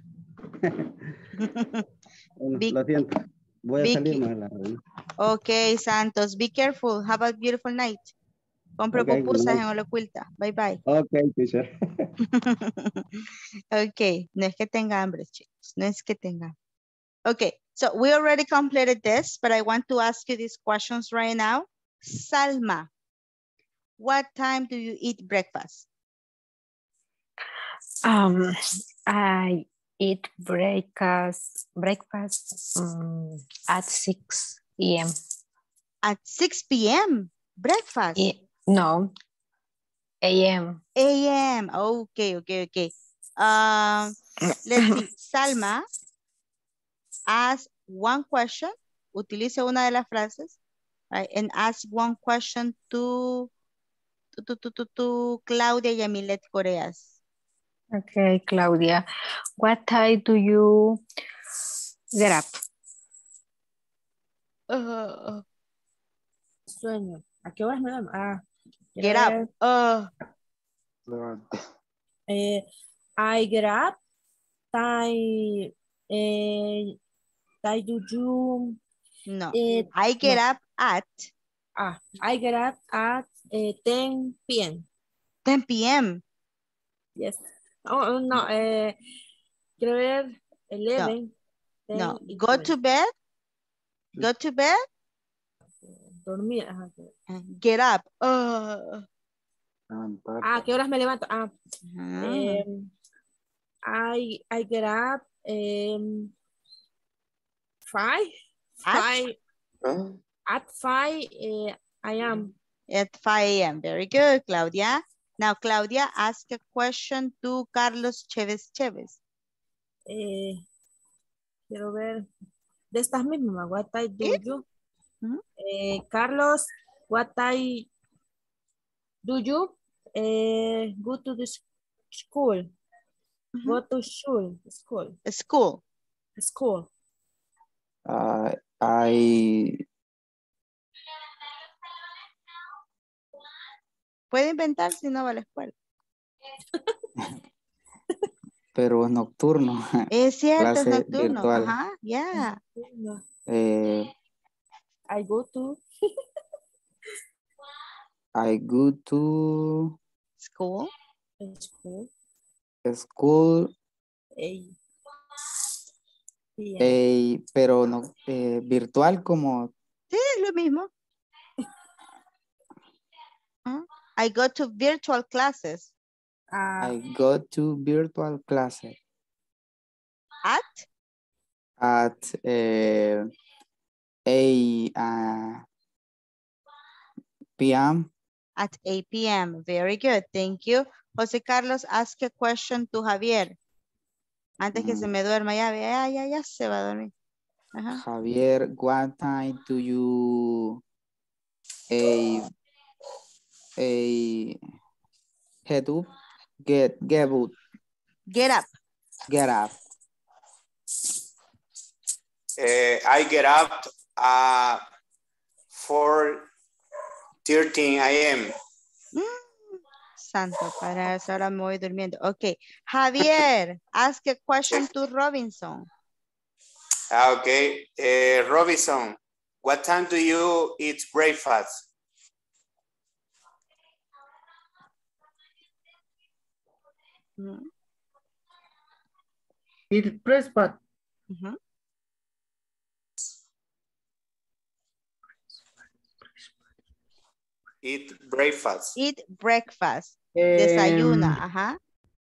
Bueno, Be, lo siento. Voy a be, salirme de la reunión. Okay, Santos. Be careful. Have a beautiful night. Compre Okay, pupusas en Olocuilta. Bye bye. Okay, teacher. Okay, no es que tenga hambre, chicos. No es que tenga. Okay, so we already completed this, but I want to ask you these questions right now. Salma, what time do you eat breakfast? Um, I eat breakfast breakfast um, at six A M At six P M breakfast? Yeah, no, A M A M Okay, okay, okay. Um, let's see. Salma, ask one question. Utilice una de las frases, right? And ask one question to to to to, to, to Claudia Yamilet Coreas. Okay, Claudia. What time do you get up? Uh, Sueño. ¿A qué horas me dan? Ah, get up. Uh, eh, I get up. Time. Eh, time do you? No. Eh, I get no. up at. Ah, I get up at eh, ten P M ten P M Yes. Oh, no. Eh, quiero ver. eleven. No. no. Go to bed. Go to bed. Dormir. Ajá. Get up. Uh. Ah, ¿qué horas me levanto? Ah. Uh-huh. um, I, I get up um, five. At? Five. Huh? At five, uh, I am. At five A M Very good, Claudia. Now, Claudia, ask a question to Carlos Chévez Chévez. Eh, quiero ver. De estas mismas, what I do ¿Eh? you? Uh-huh. eh, Carlos, what I do you? Eh, go to the school. Uh-huh. Go to school. School. School. School. Uh, I... Puede inventar si no va a la escuela. Pero es nocturno. Es cierto, es Clase nocturno. virtual. Ajá, yeah. Eh, I go to... I go to... School. School. School. Hey. Yeah. Eh, pero no, eh, virtual como... Sí, es lo mismo. ¿Ah? I go to virtual classes. Uh, I go to virtual classes. At? At uh, a uh, p m At eight p m Very good. Thank you. José Carlos, ask a question to Javier. Antes que se me duerma, ya, ya, ya, ya se va a dormir. Ajá. Javier, what time do you a a head up get get up Get up. get up? Uh, I get up at four thirteen a m Mm, Santo, para eso ahora me voy durmiendo. Ok. Javier, ask a question to Robinson. Okay. Uh, Robinson, what time do you eat breakfast? Mm. Eat breakfast. Uh-huh. Eat breakfast. Eat breakfast. Um, Desayuna. Ajá.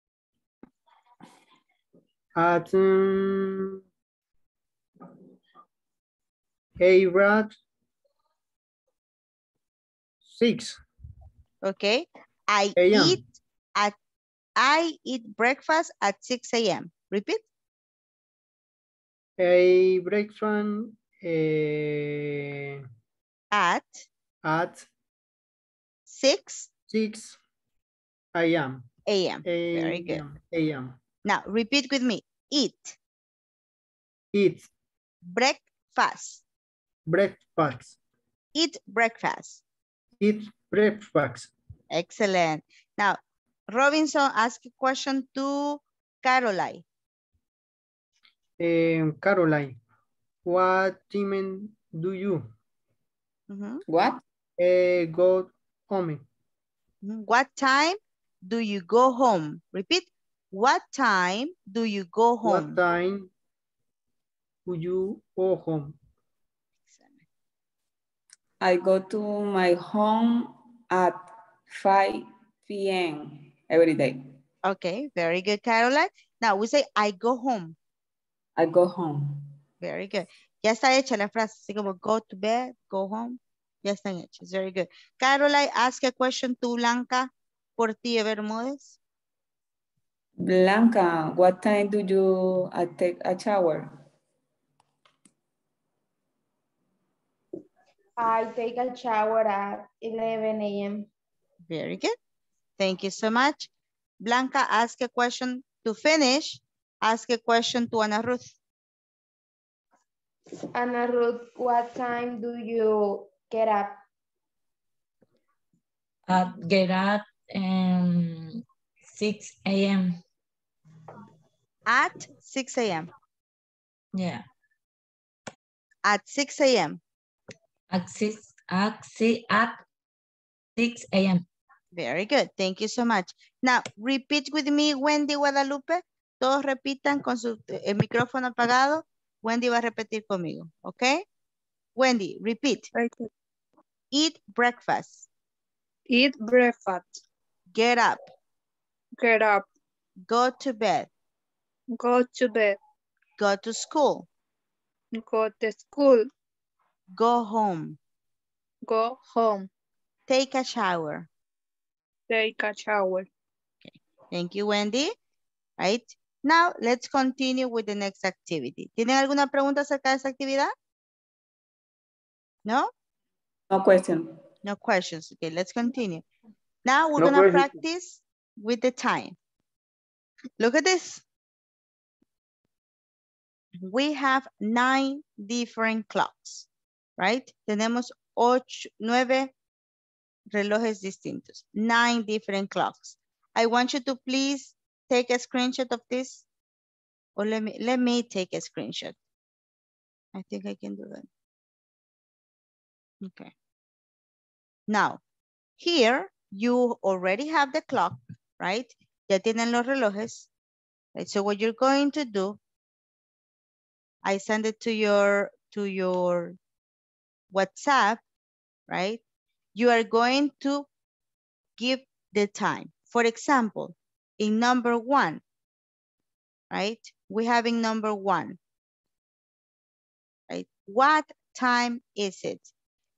At um, a rat six. Okay. I A M. eat at I eat breakfast at six a m Repeat. A breakfast uh, At at six six a m a m Very good. A M. Now repeat with me. Eat Eat breakfast. breakfast. Eat breakfast. Eat breakfast. Excellent. Now, Robinson, ask a question to Caroline. Um, Caroline, what time do you Mm-hmm. What? uh, go home? What time do you go home? Repeat. What time do you go home? What time do you go home? I go to my home at five p m every day. Okay, very good, Caroline. Now we say, I go home. I go home. Very good. Ya está hecha la frase, así como go to bed, go home. Ya están hechas. Very good. Caroline, ask a question to Blanca Portillo Bermúdez. Blanca, what time do you uh, take a shower? I take a shower at eleven a m Very good. Thank you so much. Blanca, ask a question to finish. Ask a question to Ana Ruth. Ana Ruth, what time do you get up? Uh, get up um, six a m At six a m Yeah. At six a m At six at six at six a m Very good. Thank you so much. Now, repeat with me, Wendy Guadalupe. Todos repitan con su el micrófono apagado. Wendy va a repetir conmigo, ¿ok? Wendy, repeat. Okay. Eat breakfast. Eat breakfast. Get up. Get up. Go to bed. Go to bed. Go to school. Go to school. Go home. Go home. Take a shower. Take a shower. Thank you, Wendy. Right. Now, let's continue with the next activity. ¿Tienen alguna pregunta acerca de esta actividad? No? No question. No questions. Okay, let's continue. Now we're No gonna question. practice with the time. Look at this. We have nine different clocks, right? Tenemos ocho, nueve relojes distintos. Nine different clocks. I want you to please take a screenshot of this. Or let me, let me take a screenshot. I think I can do that. Okay. Now, here you already have the clock, right? Ya tienen los relojes. Right? So what you're going to do, I send it to your, to your WhatsApp, right? You are going to give the time. For example, in number one, right? We have in number one, right? What time is it?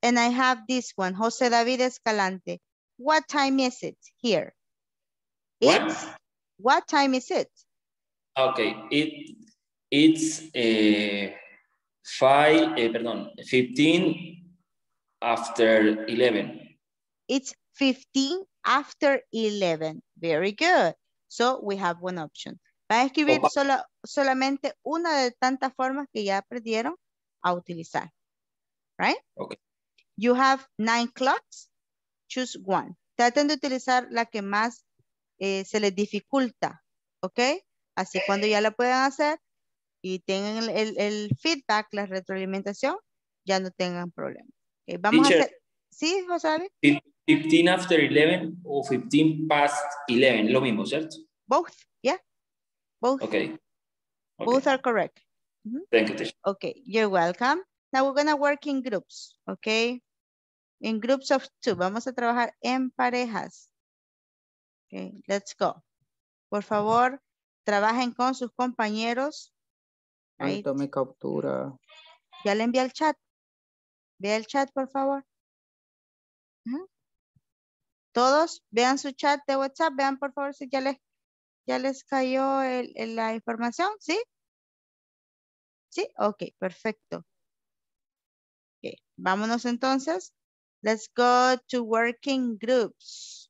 And I have this one, Jose David Escalante. What time is it here? What? It's, what time is it? Okay, it it's uh, five, uh, perdón, fifteen after eleven. It's fifteen after eleven. Very good. So we have one option. Va a escribir Opa. solo, solamente una de tantas formas que ya aprendieron a utilizar. Right? Okay. You have nine clocks. Choose one. Traten de utilizar la que más eh, se les dificulta. ¿Ok? Así cuando ya la puedan hacer y tengan el, el, el feedback, la retroalimentación, ya no tengan problema. Okay, vamos Teacher, a hacer... ¿Sí, José? fifteen after eleven o fifteen past eleven, lo mismo, ¿cierto? Both, yeah. Both. Okay. Both are correct. Mm-hmm. Thank you, teacher. Okay, you're welcome. Now we're gonna work in groups, okay? In groups of two. Vamos a trabajar en parejas. Okay, let's go. Por favor, trabajen con sus compañeros. Ahí Right? tome captura. Ya le envié el chat. Vea el chat, por favor. Uh-huh. Todos vean su chat de WhatsApp. Vean, por favor, si ya les, ya les cayó el, el, la información. ¿Sí? Sí, ok, perfecto. Okay. Vámonos entonces. Let's go to working groups.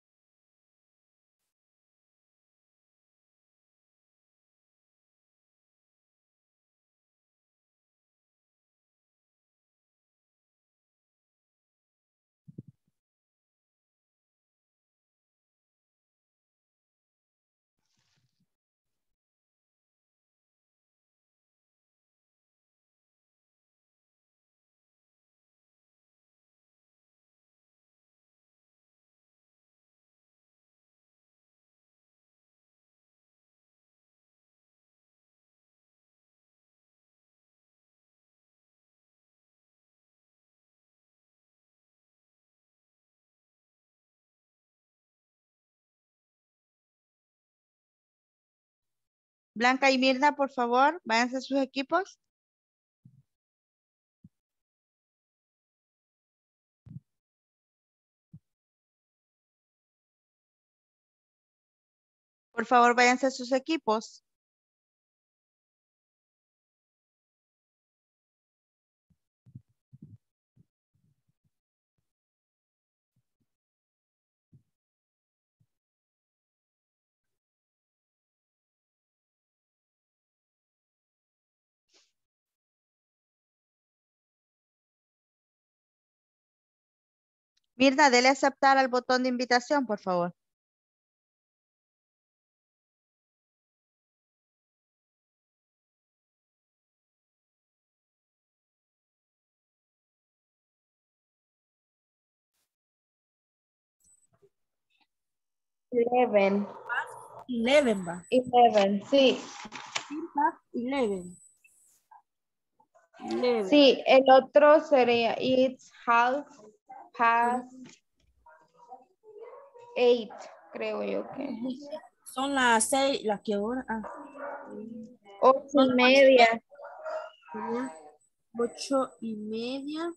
Blanca y Mirna, por favor, váyanse a sus equipos. Por favor, váyanse a sus equipos. Mirna, dele aceptar al botón de invitación, por favor. Eleven. Eleven, va. Eleven, sí. Eleven. Eleven. Sí, el otro sería it's half past eight, creo yo que. Son las seis, las que ahora. Ah. Ocho y media. Ocho y media.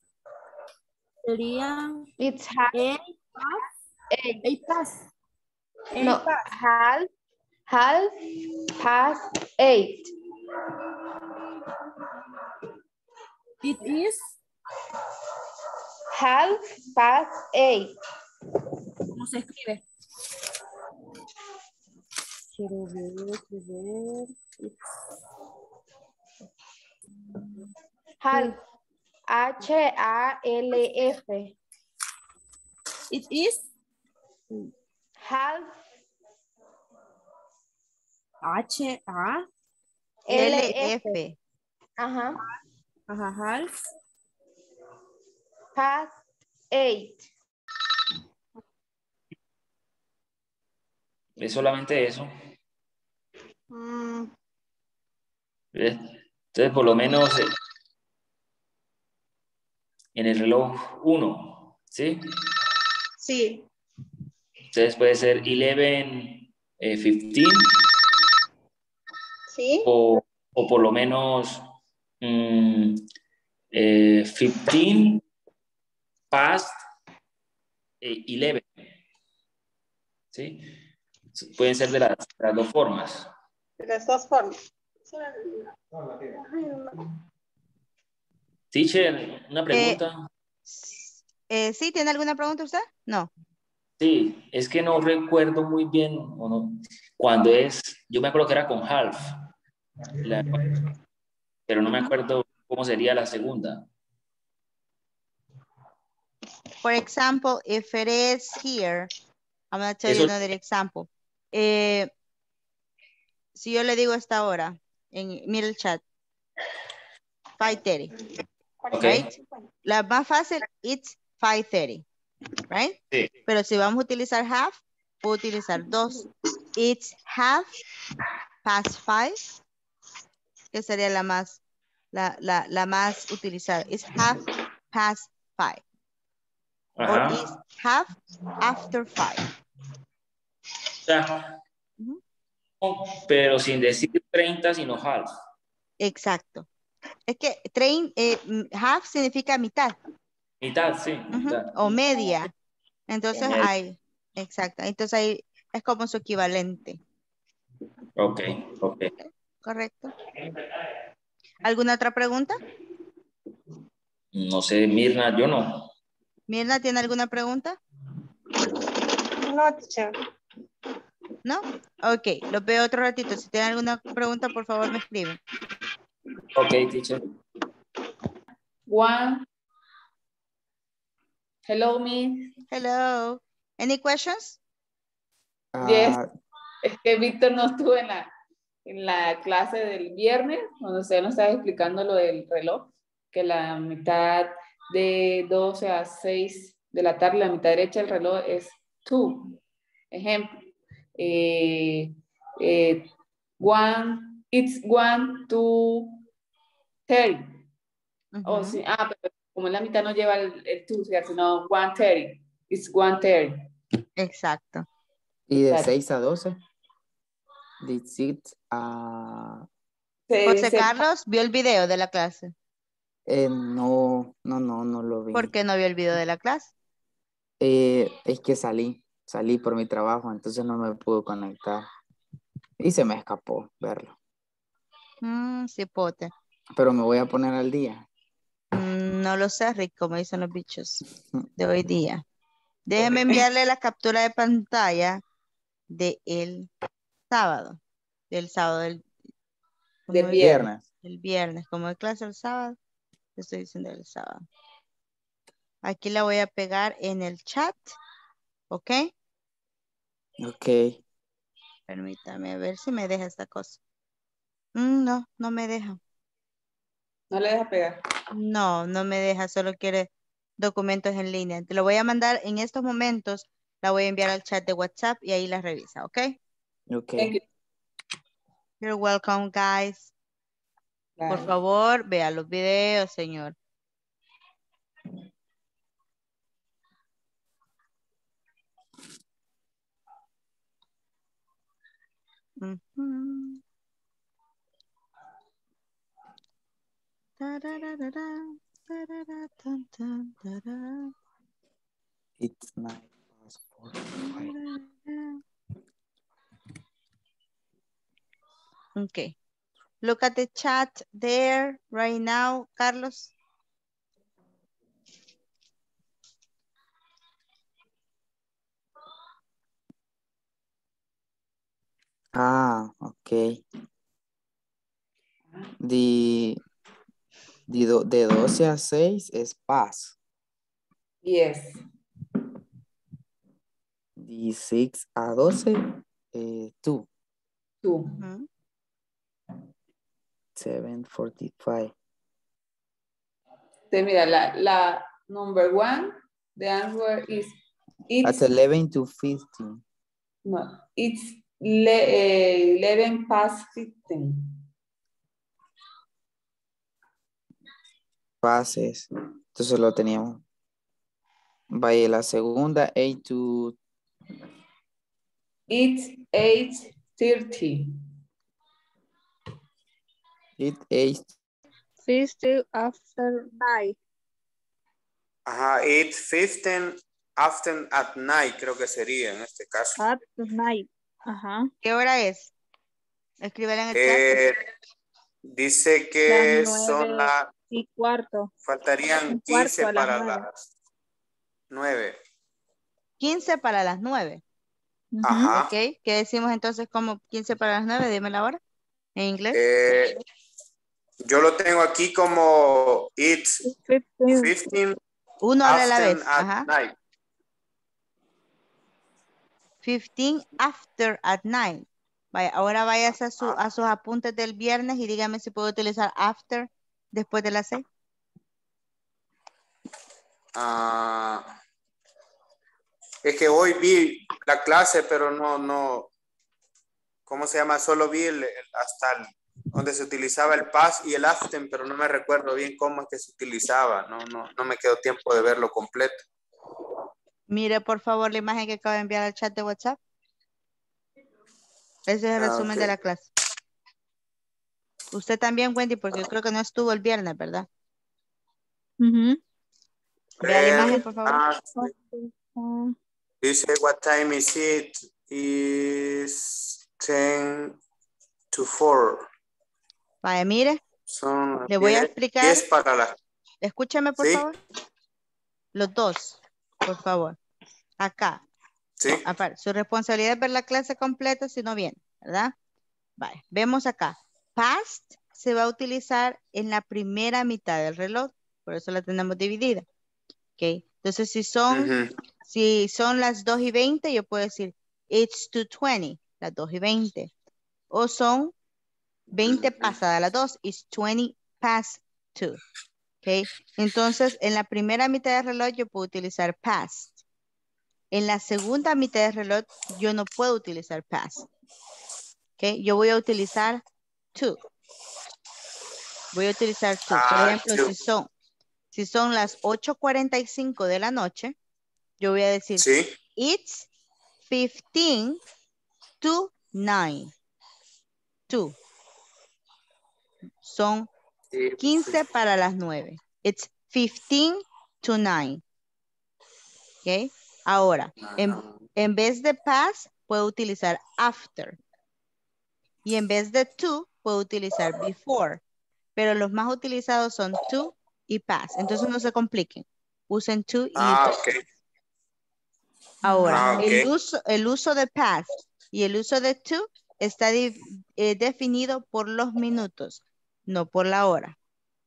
Sería. It's half. Eight past. Eight. Eight past. Eight No, past. half, half past eight. It is. Half past eight. ¿Cómo se escribe? Quiero ver, quiero ver. Half. H A L F. It is. Half. H A L L F. F. Ajá. Ajá, half. Past eight. Es solamente eso. Mm, ¿Ves? Entonces, por lo menos eh, en el reloj uno, ¿sí? Sí. Entonces puede ser eleven, eh, fifteen. Sí. O, o por lo menos mm, eh, fifteen past eh, eleven. ¿Sí? Pueden ser de las, de las dos formas. De las dos formas. Teacher, una pregunta. Eh, ¿Sí? ¿Tiene alguna pregunta usted? No. Sí, es que no recuerdo muy bien o no, cuando es, yo me acuerdo que era con half, la- pero no me acuerdo cómo sería la segunda. For example, if it is here, I'm going to tell you Eso, another example. Eh, si yo le digo esta hora, en, mira el chat, five thirty, ok, right? La más fácil, it's five thirty, right? sí, Pero si vamos a utilizar half, puedo utilizar dos. It's half past five, que sería la más, la, la, la más utilizada. It's half past five. Or ajá. it's half after five. O sea, pero sin decir treinta, sino half. Exacto. Es que train, eh, half significa mitad. Mitad, sí, Uh-huh. mitad. O media. Entonces Media. hay, exacto. Entonces ahí es como su equivalente. Ok, ok. Correcto. ¿Alguna otra pregunta? No sé, Mirna, yo no. Mirna, ¿tiene alguna pregunta? No, teacher. ¿No? Ok, los veo otro ratito. Si tienen alguna pregunta, por favor me escriben. Ok, teacher. One. Hello, me. Hello. Any questions? Yes. Ah, Es que Víctor no estuvo en la, en la clase del viernes, cuando usted nos estaba explicando lo del reloj, que la mitad de doce a seis de la tarde, la mitad derecha del reloj es two. Ejemplo. Eh, eh, one, it's one, two, thirty. Uh-huh. Oh, sí. Ah, pero como en la mitad no lleva el, el two, sino one thirty. It's one thirty. Exacto. Y de Claro. seis a doce. De six a... Se- José se- Carlos vio el video de la clase. Eh, no, no, no, no lo vi. ¿Por qué no vio el video de la clase? Eh, es que salí, salí por mi trabajo, entonces no me pude conectar. Y se me escapó verlo. Mm, cipote. Pero me voy a poner al día. Mm, no lo sé, Rick, como dicen los bichos de hoy día. Déjeme enviarle la captura de pantalla de el sábado. Del sábado, del, como Del el- viernes. Viernes. el viernes. Como de clase el sábado, le estoy diciendo el sábado. Aquí la voy a pegar en el chat. ¿Ok? Ok. Permítame a ver si me deja esta cosa. Mm, no, no me deja. No le deja pegar. No, no me deja, solo quiere documentos en línea. Te lo voy a mandar en estos momentos, la voy a enviar al chat de WhatsApp y ahí la revisa, ¿ok? Ok. Thank you. You're welcome, guys. Por Bye. favor, vea los videos, señor. Ujú. Tararara, tarara, tan, tan, tarara. It's nine past forty-five. Okay. Look at the chat there right now, Carlos. Ah, ok. De, de, do- de doce a seis es paz. Yes. De seis a doce, eh, two. Two. Ujú. seven forty-five. Entonces, mira, la, la number one, the answer is That's it's, eleven to fifteen. no, it's le, eh, eleven past fifteen. Pases. Entonces lo teníamos. Vaya, la segunda, eight to... It's eight thirty. It eight. fifty after nine. Ajá, eight fifteen after at night, creo que sería en este caso. At night. Ajá. ¿Qué hora es? Escríbela en el Eh, chat. dice que Las son nueve las... y cuarto. Faltarían Un quince cuarto a las para nueve. las nueve. quince para las nueve. Ajá. Ok, ¿qué decimos entonces como quince para las nueve? Dime la hora en inglés. Eh, yo lo tengo aquí como it's fifteen Uno a la after vez. at Ajá. night. fifteen after at night. Vaya, ahora vayas a, su, a sus apuntes del viernes y dígame si puedo utilizar after después de las seis. Ah, es que hoy vi la clase, pero no, no, ¿cómo se llama? Solo vi el, el- hasta el- donde se utilizaba el past y el after, pero no me recuerdo bien cómo es que se utilizaba. No, no, no me quedó tiempo de verlo completo. Mire, por favor, la imagen que acabo de enviar al chat de WhatsApp. Ese es el Ah, resumen ok. de la clase. Usted también, Wendy, porque yo creo que no estuvo el viernes, ¿verdad? Ujú. Vea la Eh, imagen, por favor. ah, sí. Dice, what time is it? Is ten to four. Vaya, mire, Son le voy a diez explicar. diez para las... Escúchame, por Sí. favor. Los dos, por favor. Acá. Sí. Aparte, su responsabilidad es ver la clase completa, si no bien, ¿verdad? Vale, vemos acá. Past se va a utilizar en la primera mitad del reloj, por eso la tenemos dividida. ¿Ok? Entonces, si son, Ujú. si son las dos y veinte, yo puedo decir, it's two twenty, las dos y veinte. O son veinte pasadas las dos, it's twenty past two. ¿Ok? Entonces, en la primera mitad del reloj yo puedo utilizar past. En la segunda mitad del reloj yo no puedo utilizar past. ¿Ok? Yo voy a utilizar to. Voy a utilizar to. Por Ah, ejemplo, to. si son, si son las ocho cuarenta y cinco de la noche, yo voy a decir, Sí. it's fifteen to nine. two. Son quince para las nueve. It's fifteen to nine. ¿Ok? Ahora, en, en vez de past, puedo utilizar after. Y en vez de to, puedo utilizar before. Pero los más utilizados son to y past. Entonces no se compliquen. Usen to y Ah, usen ok. Ahora, Ah, ok. el, uso, el uso de past y el uso de to está di- eh, definido por los minutos, no por la hora.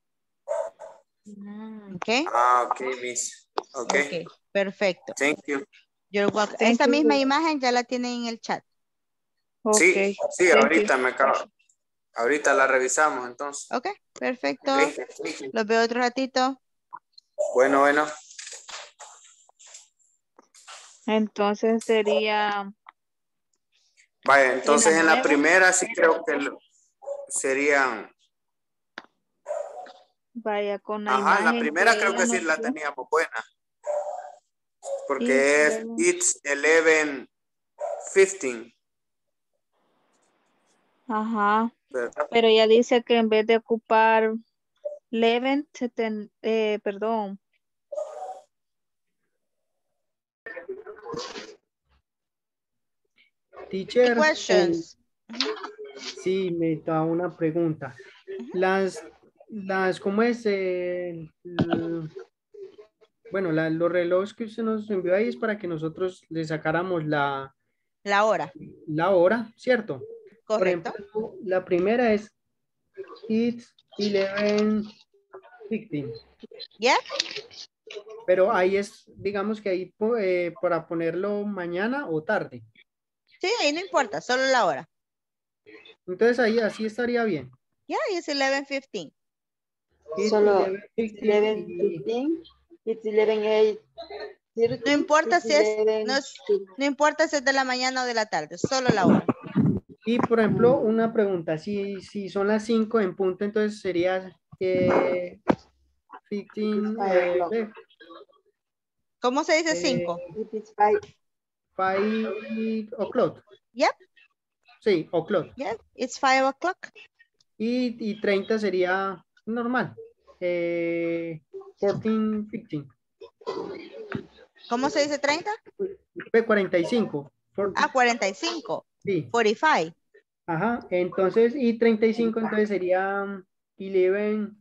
¿Ok? Ah, ok, Miss. Ok. Ok, perfecto. Thank you. You're welcome. Thank Esta you. misma imagen ya la tienen en el chat. Sí, Okay. sí, Thank ahorita you. me acabo. Ahorita la revisamos entonces. Ok, perfecto. Ok, thank you. Los veo otro ratito. Bueno, bueno. Entonces sería Vaya, entonces en la nueve. primera sí creo que lo- serían... Vaya con la Ajá, la imagen primera que creo ella que sí nos la dio. teníamos buena. Porque It's es eleven. it's eleven fifteen. Ajá. ¿Verdad? Pero ella dice que en vez de ocupar eleven, se ten- eh, perdón. Teacher, eh, Questions. sí, me da una pregunta. Las, las, ¿cómo es? Eh, l- bueno, la- los relojes que usted nos envió ahí es para que nosotros le sacáramos la, La hora. la hora, ¿cierto? Por Correcto. ejemplo, la primera es it's eleven fifteen. ¿Ya? Pero ahí es, digamos que ahí po- eh, para ponerlo mañana o tarde. Sí, ahí no importa, solo la hora. Entonces ahí así estaría bien. Ya, y es eleven fifteen. It's Solo eleven it's fifteen eleven y- fifteen, it's eleven eight. No importa si es, no, es- no importa si es de la mañana o de la tarde, solo la hora. Y por ejemplo, una pregunta, si, si son las cinco en punto, entonces sería eh, fifteen, eh, ve, ¿Cómo se dice eh, cinco? It is five. five o'clock. Yep, Sí, o'clock. yep, it's five o'clock. Y, y treinta sería normal. Eh, fourteen, fifteen. ¿Cómo se dice treinta? P cuarenta y cinco. Ah, cuarenta y cinco. Sí. cuarenta y cinco. Ajá, entonces, y treinta y cinco, entonces sería once.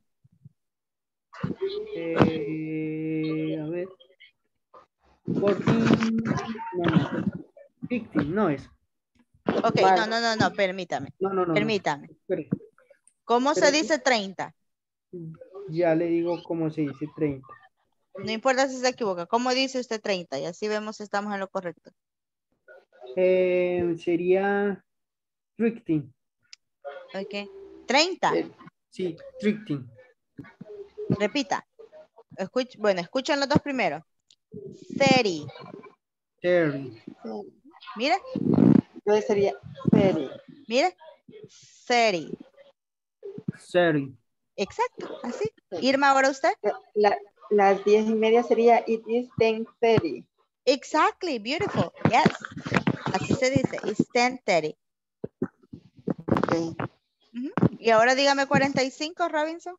Eh, a ver. catorce. No, no. quince, no es. Ok, no, no, no, no, permítame. No, no, no. Permítame. No. Espere. ¿Cómo Espere. se dice treinta? Ya le digo cómo se dice treinta. No importa si se equivoca. ¿Cómo dice usted treinta? Y así vemos si estamos en lo correcto. Eh, sería treinta. Ok. treinta. Eh, sí, treinta. Repita. Escuch bueno, escuchen los dos primero. treinta. treinta. Mire. Entonces sería thirty. Mire. treinta. treinta. Exacto, así. Irma, ahora usted. La, las diez y media sería it is ten thirty. Exactly, beautiful. Yes. Así se dice. It's ten thirty. Okay. Uh-huh. Y ahora dígame cuarenta y cinco, Robinson.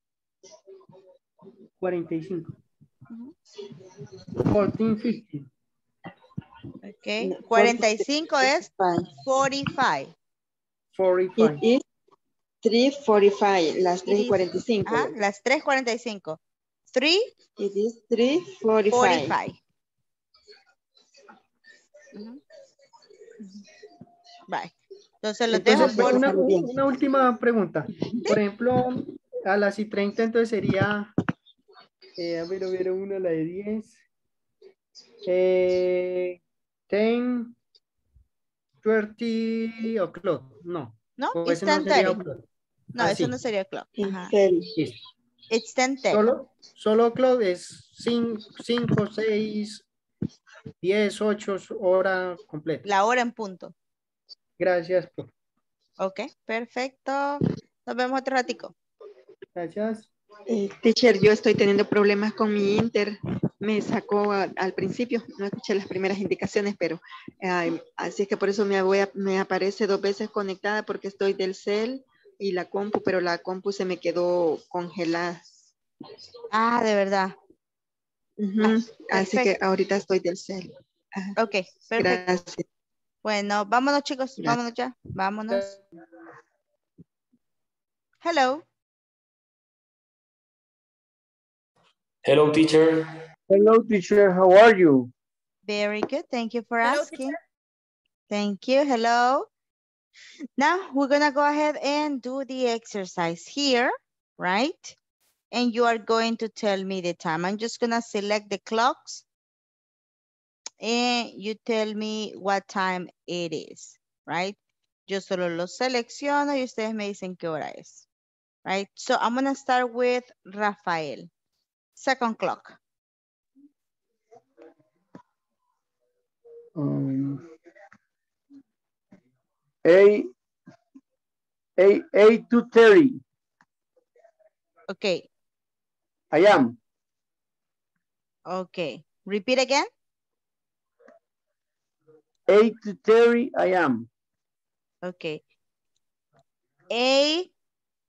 cuarenta y cinco. Uh-huh. catorce, quince. Ok. cuarenta y cinco es cuarenta y cinco. cuarenta y cinco. It is three forty-five. Las tres y cuarenta y cinco. Ajá, las tres cuarenta y cinco. three. It is three forty-five. forty-five. Uh-huh. Bye. Entonces los Entonces, dejo por... una, una última pregunta. Por ejemplo, a las y treinta, entonces sería, eh, a ver, a ver, una, la de diez. Eh, ten, thirty o'clock. No. No, O it's ese no ten sería thirty. o'clock. No, Ah, eso sí. no sería o'clock. Ajá. Listo. It's ten thirty. Solo, solo o'clock es cinco, seis, diez, ocho, hora completa. La hora en punto. Gracias, profe. Ok, perfecto. Nos vemos otro ratico. Gracias. Eh, teacher, yo estoy teniendo problemas con mi Inter. Me sacó a, al principio, no escuché las primeras indicaciones, pero eh, así es que por eso me, voy a, me aparece dos veces conectada porque estoy del cel y la compu, pero la compu se me quedó congelada. Ah, de verdad. Uh-huh. Ah, así que ahorita estoy del cel. Ajá. Ok, perfecto. Gracias. Bueno, vámonos chicos, Gracias. vámonos ya, vámonos. Hello. Hello, teacher. Hello, teacher. How are you? Very good. Thank you for Hello, asking. teacher. Thank you. Hello. Now we're going to go ahead and do the exercise here, right? And you are going to tell me the time. I'm just going to select the clocks and you tell me what time it is, right? Yo solo lo selecciono y ustedes me dicen qué hora es, right? So I'm going to start with Rafael. Second clock. Um, eight, eight, eight to thirty. Okay. I am. Okay. Repeat again. Eight to thirty. I am. Okay. eight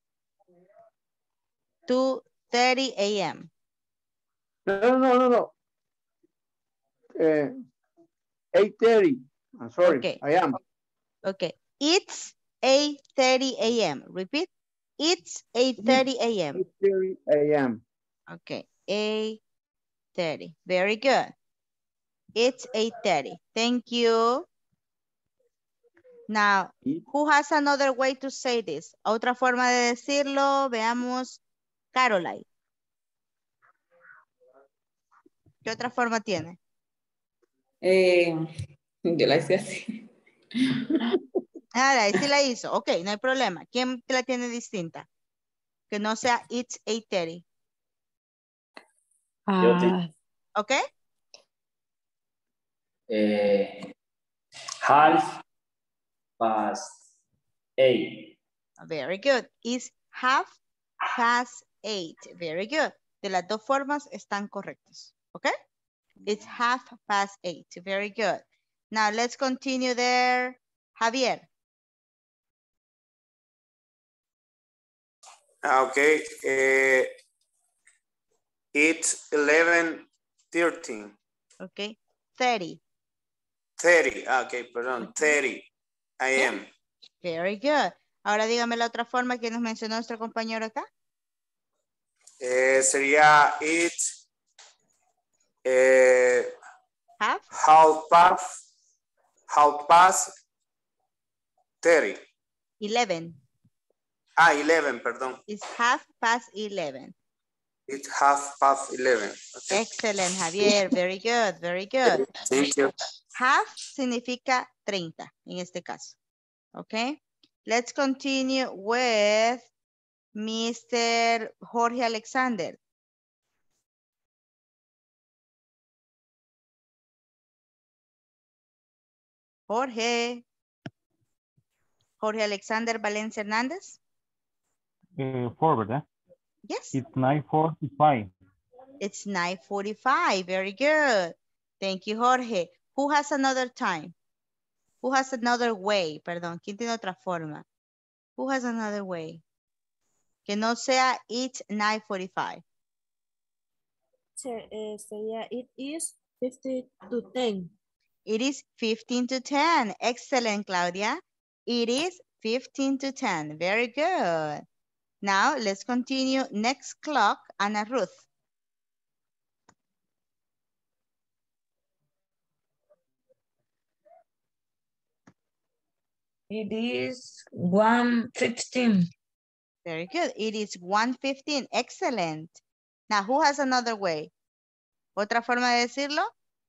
to thirty a m No, no, no, no, no. Uh, eight thirty. I'm sorry. Okay. I am. Okay. It's eight thirty a m Repeat. It's eight thirty a m eight thirty a m Okay. eight thirty. Very good. It's eight thirty. Thank you. Now, who has another way to say this? Otra forma de decirlo, veamos, Caroline. ¿Qué otra forma tiene? Eh, yo la hice así. Ah, ahí sí la hizo. Ok, no hay problema. ¿Quién la tiene distinta? Que no sea it's eight thirty. Ah. ¿Ok? Eh, half past eight. Very good. It's half past eight. Very good. De las dos formas están correctas. ¿Ok? It's half past eight. Very good. Now let's continue there. Javier. Ah, ok. Eh, it's eleven thirteen. Ok. thirty. thirty. Ah, ok, perdón. thirty. I am. Very good. Ahora dígame la otra forma que nos mencionó nuestro compañero acá. Eh, sería it. Eh, half. Half past. Half past thirty. eleven. Ah, eleven, perdón. It's half past eleven. It's half past eleven. Okay. Excellent, Javier. Very good, very good. Thank you. Half significa treinta en este caso. Okay. Let's continue with Mister Jorge Alexander. Jorge. Jorge Alexander Valencia Hernández. Uh, four, ¿verdad? Yes. It's nine forty-five. It's nine forty-five. Very good. Thank you, Jorge. Who has another time? Who has another way? Perdón, ¿quién tiene otra forma? Who has another way? Que no sea it's nine forty-five. Eh, sería, it is fifteen to ten. It is fifteen to ten. Excellent, Claudia. It is fifteen to ten. Very good. Now, let's continue. Next clock, Ana Ruth. It is one fifteen. Very good. It is one fifteen. Excellent. Now, who has another way? ¿Otra forma de decirlo?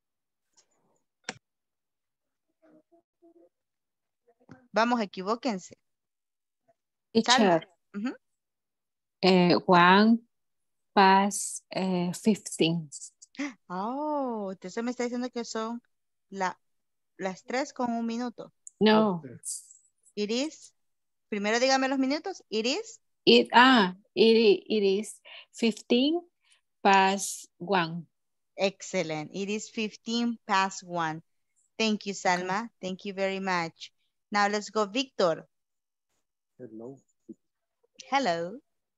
Vamos, equivóquense. Teacher, Uh-huh. eh, one past eh, fifteen. Oh, entonces me está diciendo que son la, las tres con un minuto. No. It is. Primero dígame los minutos. It is. It, ah, it, it is fifteen past one. Excellent. It is fifteen past one. Thank you, Salma. Thank you very much. Now let's go, Victor. Hello. Hello.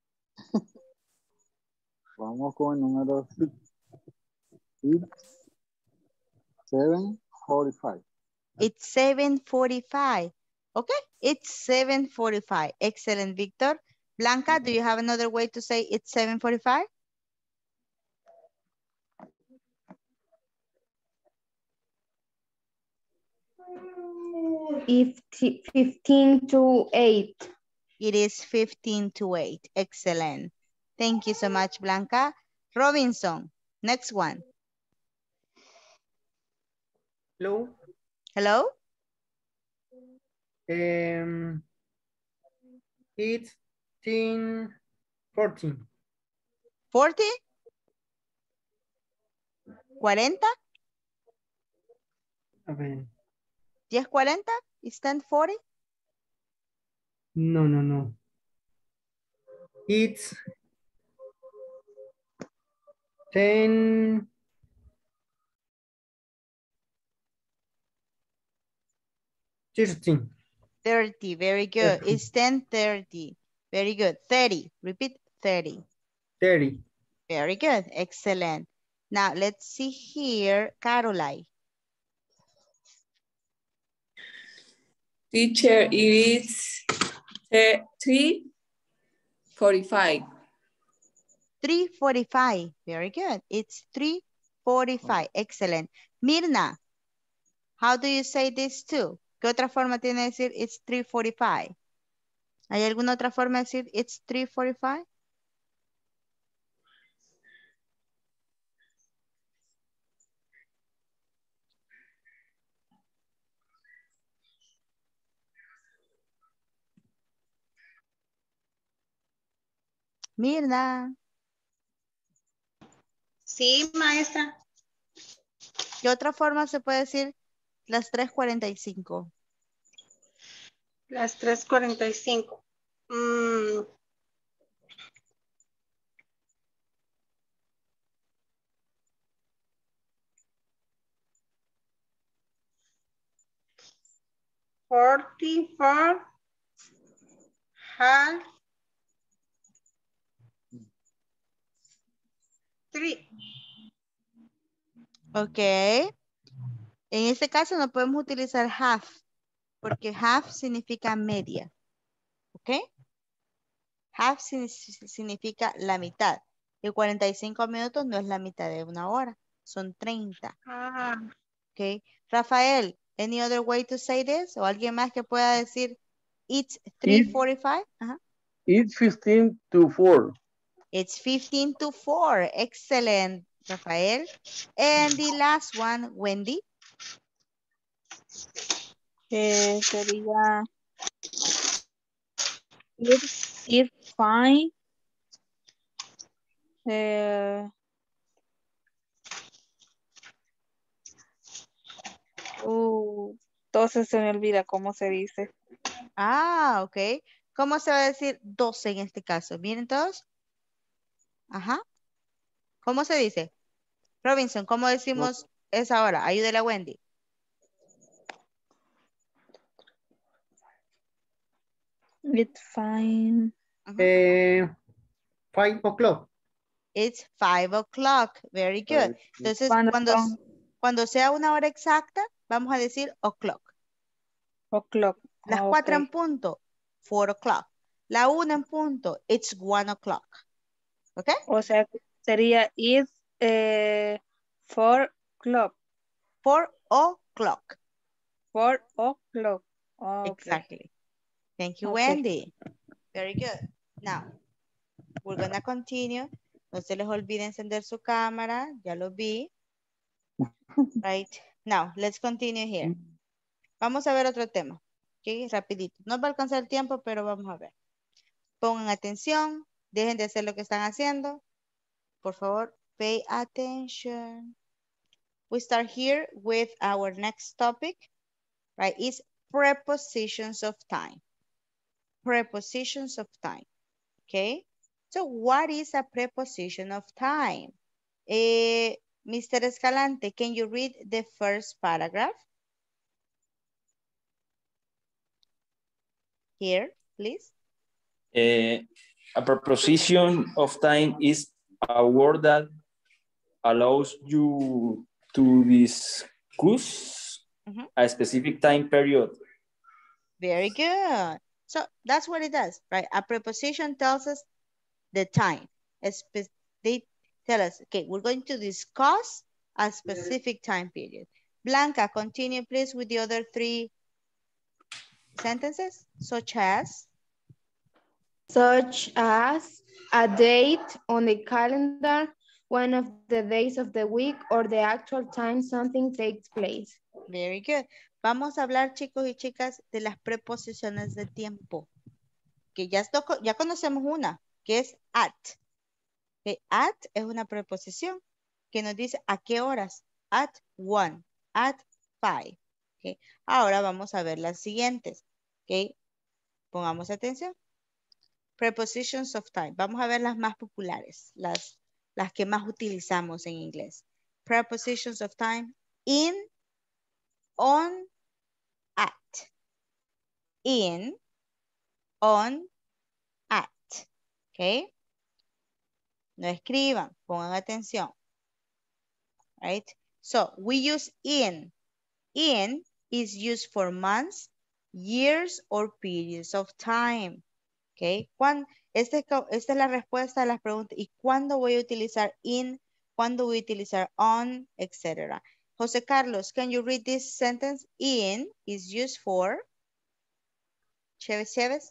Vamos con el número six. It's seven forty-five. It's seven forty-five. Okay, it's seven forty-five. Excellent, Victor. Blanca, do you have another way to say it's seven forty-five? If fifteen to eight. It is fifteen to eight. Excellent. Thank you so much, Blanca. Robinson, next one. Hello. Hello? Um, it's ten fourteen. forty? cuarenta? A ver. diez cuarenta? Is ten forty? No, no, no. It's ten. thirteen. thirty, very good. It's ten thirty. Very good. thirty, repeat thirty. thirty. Very good, excellent. Now let's see here, Caroline. Teacher, it is three forty-five. three forty-five, very good. It's three forty-five, excellent. Mirna, how do you say this too? ¿Qué otra forma tiene de decir it's three forty-five? ¿Hay alguna otra forma de decir it's three forty-five? Mirna. Sí, maestra. ¿Qué otra forma se puede decir las tres cuarenta y cinco? Las tres cuarenta y cinco. Mm. forty-four, half, three. Ok. En este caso no podemos utilizar half, porque half significa media. ¿Ok? Half significa la mitad. Y cuarenta y cinco minutos no es la mitad de una hora, son treinta. Ah. Ok. Rafael, any other way to say this? ¿O alguien más que pueda decir it's three forty-five? Uh-huh. It's fifteen to four. It's fifteen to four. Excellent, Rafael. And the last one, Wendy. Eh, sería It's, it's fine. Eh, uh, entonces se me olvida cómo se dice. Ah, ok. ¿Cómo se va a decir doce en este caso? ¿Vienen todos? Ajá. ¿Cómo se dice? Robinson, ¿cómo decimos esa hora? Ayúdele a Wendy. It's fine. Uh-huh. Eh, five o'clock. It's five o'clock. Very good. Entonces, ¿Cuándo cuando, son? cuando sea una hora exacta, vamos a decir o'clock. O'clock. Las Ah, cuatro ok. en punto, four o'clock. La una en punto, it's one o'clock. ¿Ok? O sea, sería it's eh, four o'clock. Four o'clock. Four o'clock. Ah, ok. Exactly. Thank you, Okay. Wendy. Very good. Now, we're gonna continue. No se les olvide encender su cámara. Ya lo vi. Right. Now, let's continue here. Vamos a ver otro tema. Ok, rapidito. No va a alcanzar el tiempo, pero vamos a ver. Pongan atención. Dejen de hacer lo que están haciendo. Por favor, pay attention. We start here with our next topic, right? Is prepositions of time. Prepositions of time. Okay. So what is a preposition of time? Eh, Mister Escalante, can you read the first paragraph? Here, please. Uh, a preposition of time is a word that allows you to discuss Mhm. a specific time period. Very good. So that's what it does, right? A preposition tells us the time. A spe- they tell us, okay, we're going to discuss a specific time period. Blanca, continue please with the other three sentences, such as. Such as a date on the calendar, one of the days of the week, or the actual time something takes place. Very good. Vamos a hablar, chicos y chicas, de las preposiciones de tiempo. Que ya, toco, ya conocemos una, que es at. Que at es una preposición que nos dice a qué horas. At one, at five. Okay. Ahora vamos a ver las siguientes. Okay. Pongamos atención. Prepositions of time. Vamos a ver las más populares, las, las que más utilizamos en inglés. Prepositions of time. In, on, at. In, on, at. ¿Ok? No escriban, pongan atención. Right? So, we use in. In is used for months, years, or periods of time. ¿Ok? ¿Cuándo? Esta es, esta es la respuesta a las preguntas. ¿Y cuándo voy a utilizar in? ¿Cuándo voy a utilizar on? Etcétera. José Carlos, can you read this sentence? In is used for. Chévez, Chévez.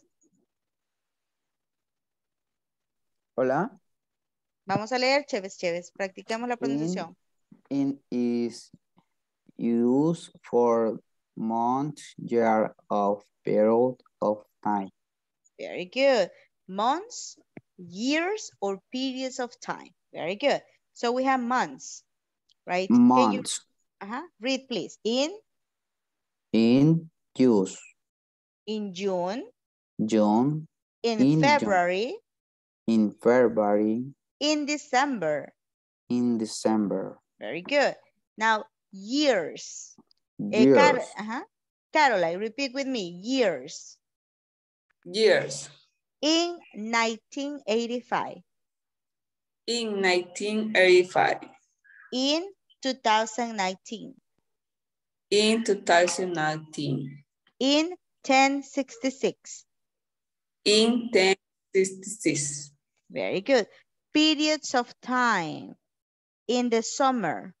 Hola. Vamos a leer, Chévez, Chévez. Practiquemos la pronunciación. In, in is used for month, year, of period of time. Very good. Months, years, or periods of time. Very good. So we have months, right? Months. Can you, uh-huh, read, please. In? In use. In June. June. In, in February. June. In February. In December. In December. Very good. Now, years. Years. Eh, Car uh-huh. Caroline, repeat with me. Years. Years. In nineteen eighty-five. In nineteen eighty-five. In two thousand nineteen. In two thousand nineteen. In ten sixty-six. In ten sixty-six. Very good. Periods of time. In the summer.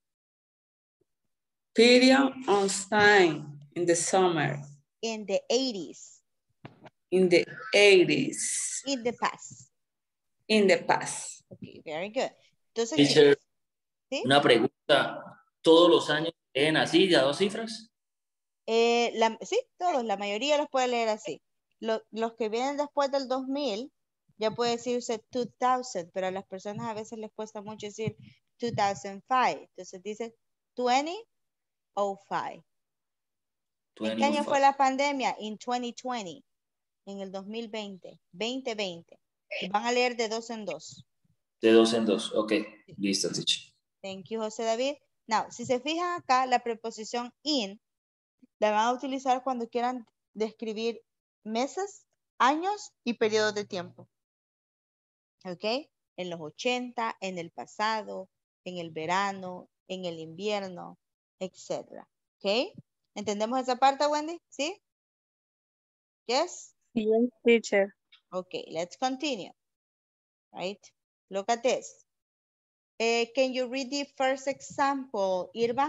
Period of time in the summer. In the eighties. In the eighties. In the past. In the past. Okay, very good. Entonces, Teacher, ¿sí? Una pregunta. ¿Todos los años leen así, de a dos cifras? Eh, la, sí, todos, la mayoría los puede leer así. Lo, los que vienen después del dos mil, ya puede decirse two thousand, pero a las personas a veces les cuesta mucho decir two thousand five. Entonces dice twenty oh five. ¿En qué año fue la pandemia? En twenty twenty. En el dos mil veinte. veinte veinte. Y van a leer de dos en dos. De dos en dos. Ok, listo, teacher. Thank you, José David. Now, si se fijan acá, la preposición in la van a utilizar cuando quieran describir meses, años y periodos de tiempo. ¿Ok? En los ochenta, en el pasado, en el verano, en el invierno, etcétera. ¿Ok? ¿Entendemos esa parte, Wendy? ¿Sí? Yes? Yes, teacher. Okay, let's continue. Right? Look at this. Uh, can you read the first example, Irma?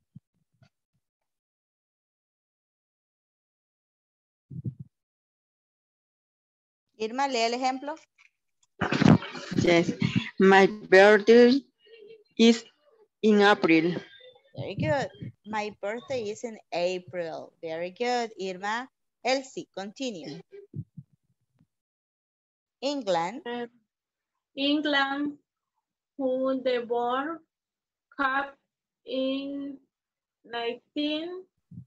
Irma, lee el ejemplo. Yes. My birthday is in April. Very good. My birthday is in April. Very good, Irma. Elsie, continue. England. Uh, England won the World Cup in nineteen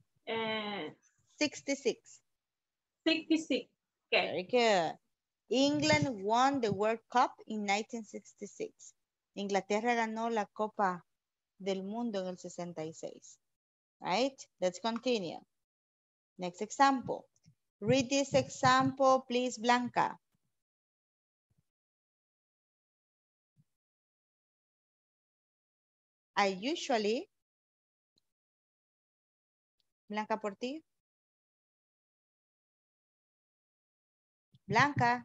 sixty-six. sixty-six. Okay. Very good. England won the World Cup in nineteen sixty-six. Inglaterra ganó la Copa del Mundo en el sesenta y seis. Right? Let's continue. Next example. Read this example, please, Blanca. I usually, Blanca Portillo. Blanca.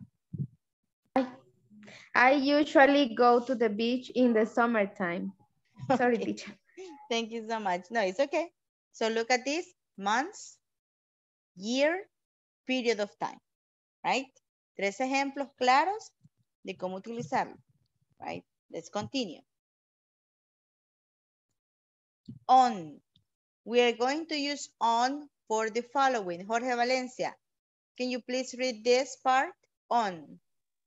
I usually go to the beach in the summertime. Sorry, Okay. teacher. Thank you so much. No, it's okay. So look at this, months, year, period of time, right? Tres ejemplos claros de cómo utilizarlo, right? Let's continue. On. We are going to use on for the following. Jorge Valencia, can you please read this part? On.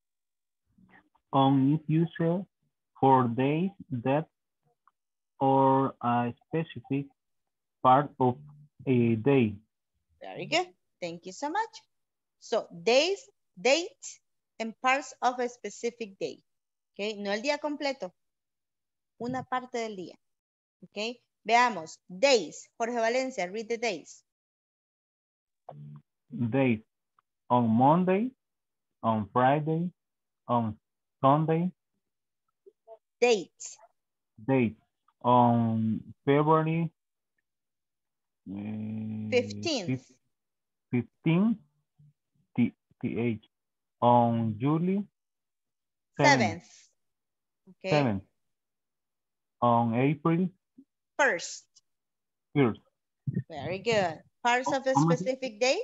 On is used for days that or a specific part of a day. Very good. Thank you so much. So, days, date, and parts of a specific day. Okay, no el día completo. Una parte del día. Okay, veamos. Days. Jorge Valencia, read the days. Days. On Monday, on Friday, on Sunday. Date. Date. On February uh, fifteenth. fifteen, the, the age. On July seventh. Okay. seventh. On April first. first. Very good. Parts of a specific day?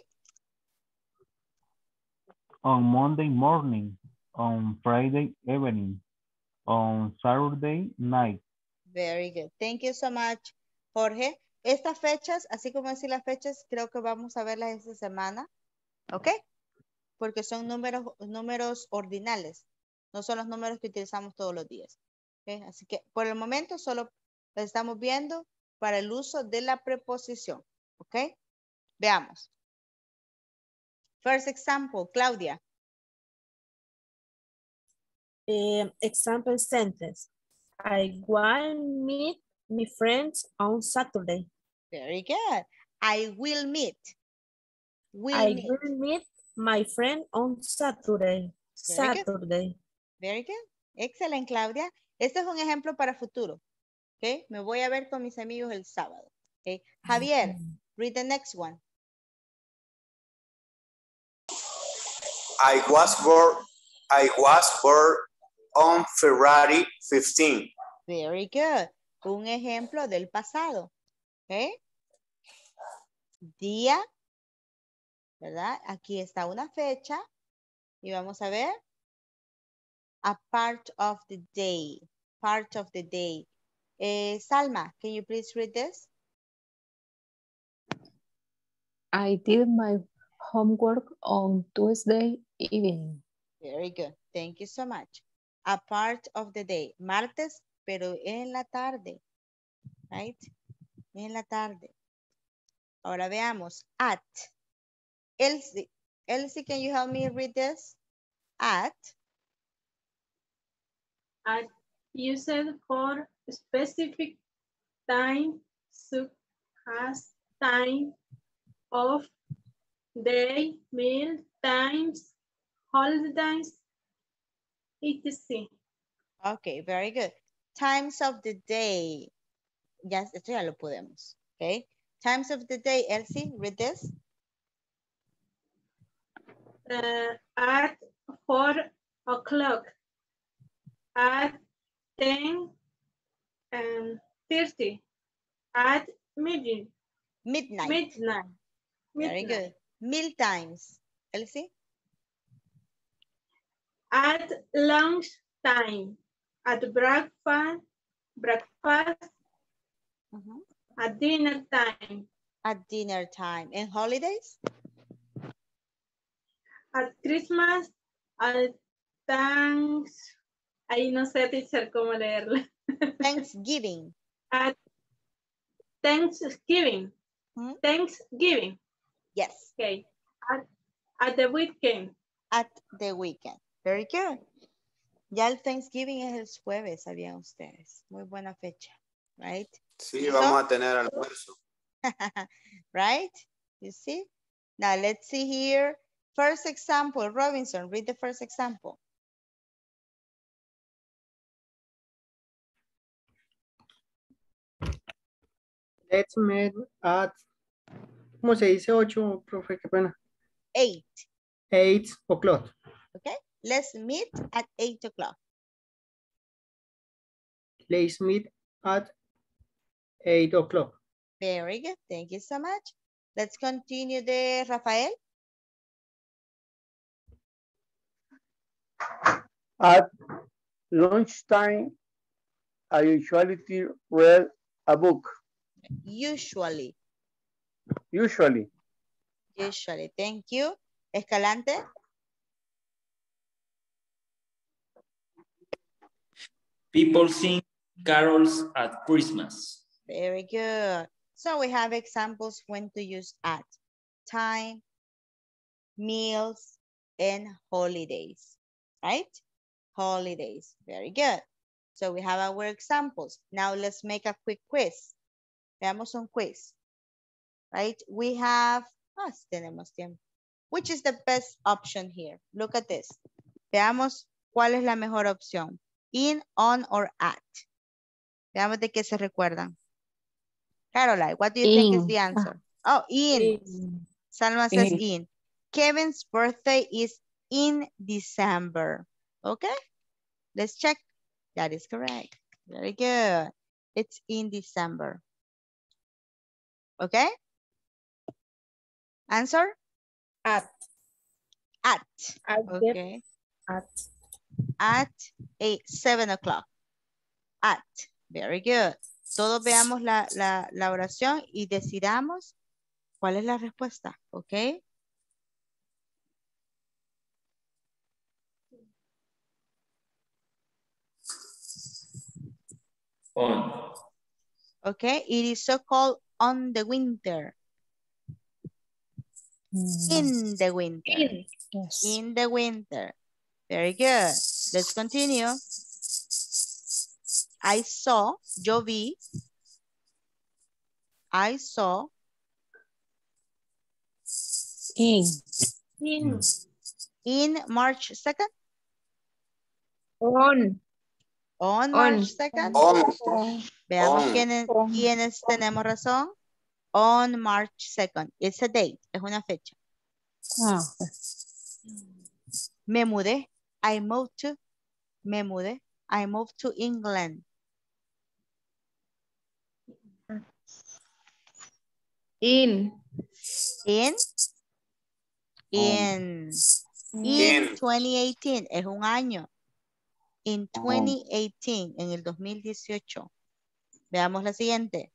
On Monday morning. On Friday evening. On Saturday night. Very good. Thank you so much, Jorge. Estas fechas, así como decir las fechas, creo que vamos a verlas esta semana. ¿Ok? Porque son números, números ordinales. No son los números que utilizamos todos los días. ¿Okay? Así que por el momento solo las estamos viendo para el uso de la preposición. ¿Ok? Veamos. First example, Claudia. Eh, example sentence. I will meet my friends on Saturday. Very good. I will meet. Will I meet. will meet my friend on Saturday. Very good. Saturday. Very good. Excelente, Claudia. Este es un ejemplo para futuro. Ok, me voy a ver con mis amigos el sábado. Ok, Javier, read the next one. I was born, I was born on February fifteenth. Very good. Un ejemplo del pasado. Ok. Día, ¿verdad? Aquí está una fecha. Y vamos a ver. A part of the day. Part of the day. Eh, Salma, can you please read this? I did my homework on Tuesday evening. Very good. Thank you so much. A part of the day. Martes, pero en la tarde. Right? En la tarde. Ahora veamos. At. Elsie. Elsie, can you help me read this? At. At used for specific time, such as time of day, meal, times, holidays, et cetera. Okay, very good. Times of the day. Ya, esto ya lo podemos. Okay. Times of the day. Elsie, read this. Uh, at four o'clock, at ten and thirty, at midnight. Midnight. Midnight. Very good. Meal times. Elsie? At lunch time, at breakfast, breakfast, uh-huh. At dinner time. At dinner time. And holidays? At Christmas, at thanks, ahí no sé, teacher, cómo leerla. Thanksgiving. At Thanksgiving. Hmm? Thanksgiving. Yes. Okay. At, at the weekend. At the weekend. Very good. Ya el Thanksgiving es el jueves, sabían ustedes. Muy buena fecha, right? Sí, vamos so, a tener almuerzo. Right? You see? Now let's see here. First example, Robinson, read the first example. Let's meet at, ¿cómo se dice ocho, profe? Qué pena. Eight. Eight o'clock. Okay, let's meet at eight o'clock. Let's meet at eight o'clock. Very good, thank you so much. Let's continue the Rafael. At lunchtime, I usually read a book. Usually. Usually. Usually, thank you. Escalante. People sing carols at Christmas. Very good. So we have examples when to use at. Time, meals, and holidays, right? Holidays, very good. So we have our examples. Now let's make a quick quiz. Veamos un quiz, right? We have, ah, tenemos tiempo. Which is the best option here? Look at this. Veamos cuál es la mejor opción. In, on, or at. Veamos de qué se recuerdan. Caroline, what do you in. think is the answer? Oh, in. in. Salma says in. in. Kevin's birthday is in December. Okay, let's check. That is correct. Very good. It's in December. Okay. Answer? At. At. At. Okay. At. At eight, seven o'clock. At. Very good. Todos veamos la, la, la oración y decidamos cuál es la respuesta. Ok. On. Okay. It is so called on the winter. Mm. In the winter. In. Yes. In the winter. Very good. Let's continue. I saw, yo vi. I saw. In. In. In March second? On. On On. March second? On. Veamos On. quiénes, quiénes tenemos razón. On March second. It's a date. Es una fecha. Ah. Me mudé. I moved to. Me mudé. I moved to England. In. In. In. In twenty eighteen. Es un año. In twenty eighteen. En el dos mil dieciocho. Veamos la siguiente.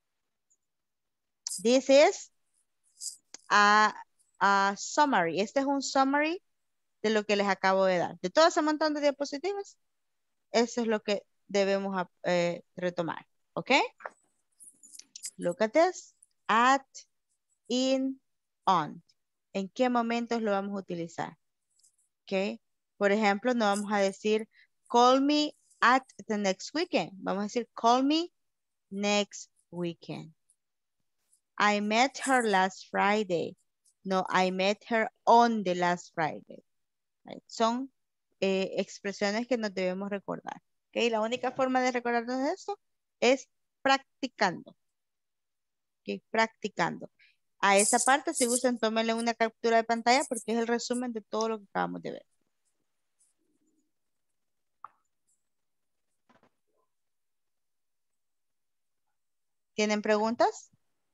This is a, a summary. Este es un summary de lo que les acabo de dar. De todo ese montón de diapositivas, eso es lo que debemos eh, retomar. ¿Ok? Look at this. At, in, on. ¿En qué momentos lo vamos a utilizar? ¿Ok? Por ejemplo, no vamos a decir call me at the next weekend. Vamos a decir call me next weekend. I met her last Friday. No, I met her on the last Friday. Right. Son eh, expresiones que nos debemos recordar. ¿Okay? La única forma de recordarnos de eso es practicando. ¿Okay? Practicando. A esa parte, si gustan, tómenle una captura de pantalla porque es el resumen de todo lo que acabamos de ver. ¿Tienen preguntas?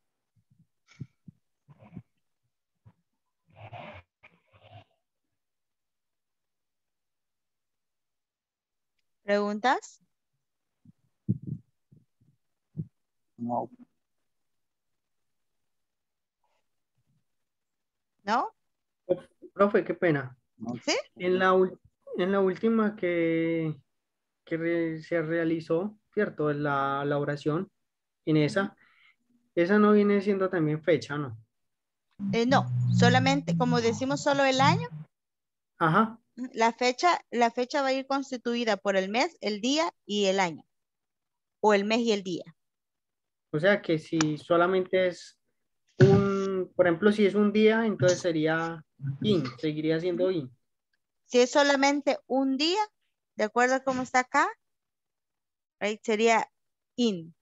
¿Preguntas? No. ¿No? Profe, qué pena. ¿Sí? En la, ul- en la última que, que re- se realizó, ¿cierto? La, la oración, en esa, esa no viene siendo también fecha, ¿no? Eh, no, solamente, como decimos solo el año, Ajá. la fecha, la fecha va a ir constituida por el mes, el día y el año. O el mes y el día. O sea que si solamente es un, por ejemplo, si es un día, entonces sería in, seguiría siendo in. Si es solamente un día, de acuerdo a cómo está acá, right, sería in.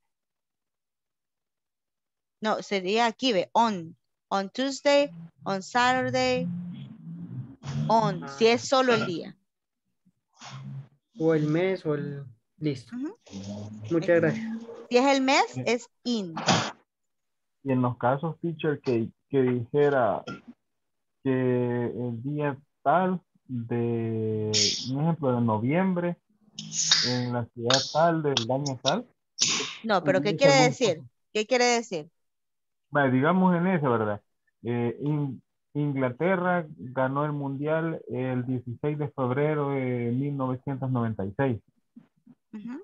No, sería aquí, ve, on. On Tuesday, on Saturday, on. Si es solo el día. O el mes o el... Listo. Ujú. Muchas gracias. Si es el mes, es in. Y en los casos, teacher, que, que dijera que el día tal de, un ejemplo, de noviembre, en la ciudad tal del año tal. No, pero ¿qué quiere decir? ¿Qué quiere decir? Vale, digamos en ese, ¿verdad? Eh, In- Inglaterra ganó el mundial el dieciséis de febrero de mil novecientos noventa y seis. Ujú.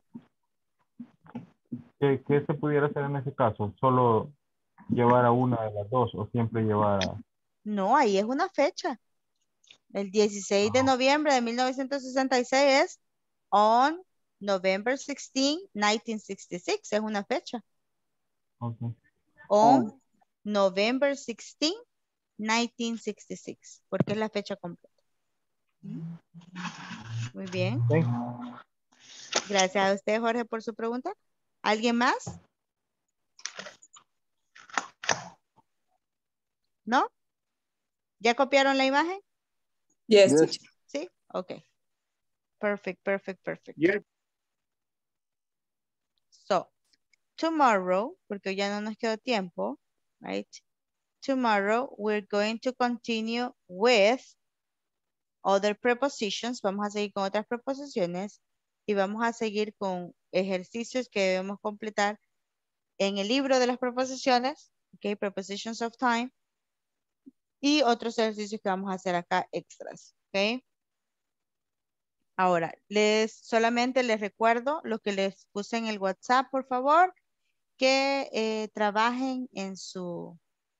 ¿Qué, qué se pudiera hacer en ese caso? ¿Solo llevar a una de las dos o siempre llevar a... No, ahí es una fecha. El dieciséis de noviembre de mil novecientos sesenta y seis es on November sixteenth, nineteen sixty-six. Es una fecha. Okay. On November sixteenth, nineteen sixty-six. Porque es la fecha completa. Muy bien. Thank Gracias a usted, Jorge, por su pregunta. ¿Alguien más? ¿No? ¿Ya copiaron la imagen? Yes, Yes. teacher. Sí, ok. Perfect, perfect, perfect. Yes. So, tomorrow, porque ya no nos quedó tiempo, right? Tomorrow, we're going to continue with other prepositions. Vamos a seguir con otras preposiciones y vamos a seguir con ejercicios que debemos completar en el libro de las preposiciones, ok, prepositions of time, y otros ejercicios que vamos a hacer acá extras, ok. Ahora, les solamente les recuerdo lo que les puse en el WhatsApp, por favor, que eh, trabajen en su,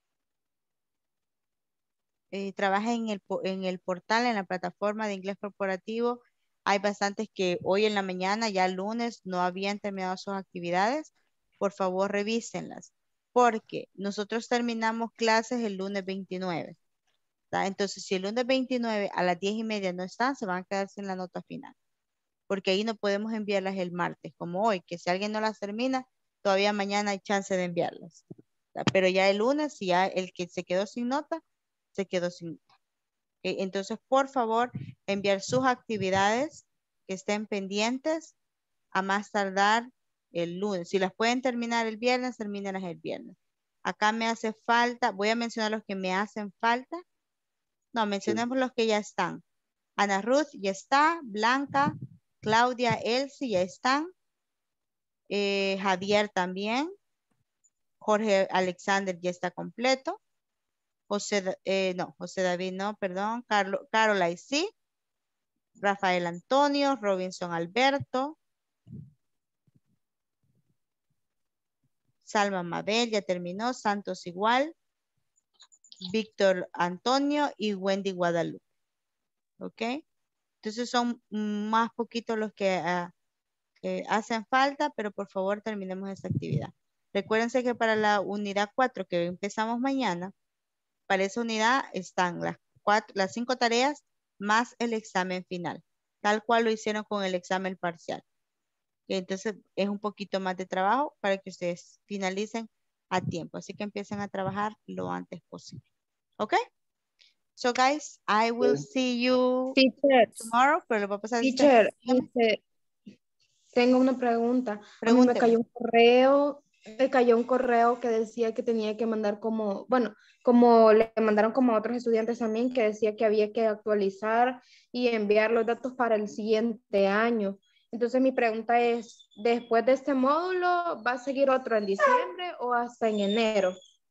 eh, trabajen en el, po- en el portal, en la plataforma de inglés corporativo. Hay bastantes que hoy en la mañana, ya lunes, no habían terminado sus actividades. Por favor, revísenlas, porque nosotros terminamos clases el lunes veintinueve. ¿Tá? Entonces, si el lunes veintinueve a las diez y media no están, se van a quedar sin la nota final. Porque ahí no podemos enviarlas el martes, como hoy, que si alguien no las termina, todavía mañana hay chance de enviarlas. Pero ya el lunes, si ya el que se quedó sin nota, se quedó sin nota. Okay, entonces, por favor, enviar sus actividades que estén pendientes a más tardar el lunes. Si las pueden terminar el viernes, termínenlas el viernes. Acá me hace falta, voy a mencionar los que me hacen falta. No, mencionemos sí. Los que ya están. Ana Ruth ya está, Blanca, Claudia, Elsie ya están. Eh, Javier también. Jorge Alexander ya está completo. José, eh, no, José David no, perdón. Carlo, Caroline sí. Rafael Antonio, Robinson Alberto. Salma Mabel ya terminó. Santos igual. Víctor Antonio y Wendy Guadalupe. ¿Ok? Entonces son más poquitos los que, uh, que hacen falta, pero por favor terminemos esta actividad. Recuérdense que para la unidad cuatro que empezamos mañana, para esa unidad están las, cuatro, las cinco tareas más el examen final, tal cual lo hicieron con el examen parcial. Y entonces es un poquito más de trabajo para que ustedes finalicen a tiempo. Así que empiecen a trabajar lo antes posible. ¿Ok? So guys, I will see you Teacher. tomorrow. Pero le voy a pasar Teacher, este, tengo una pregunta. A mí me cayó un correo, me cayó un correo que decía que tenía que mandar como, bueno, como le mandaron como a otros estudiantes también, que decía que había que actualizar y enviar los datos para el siguiente año. Entonces mi pregunta es, ¿después de este módulo va a seguir otro en diciembre o hasta en enero?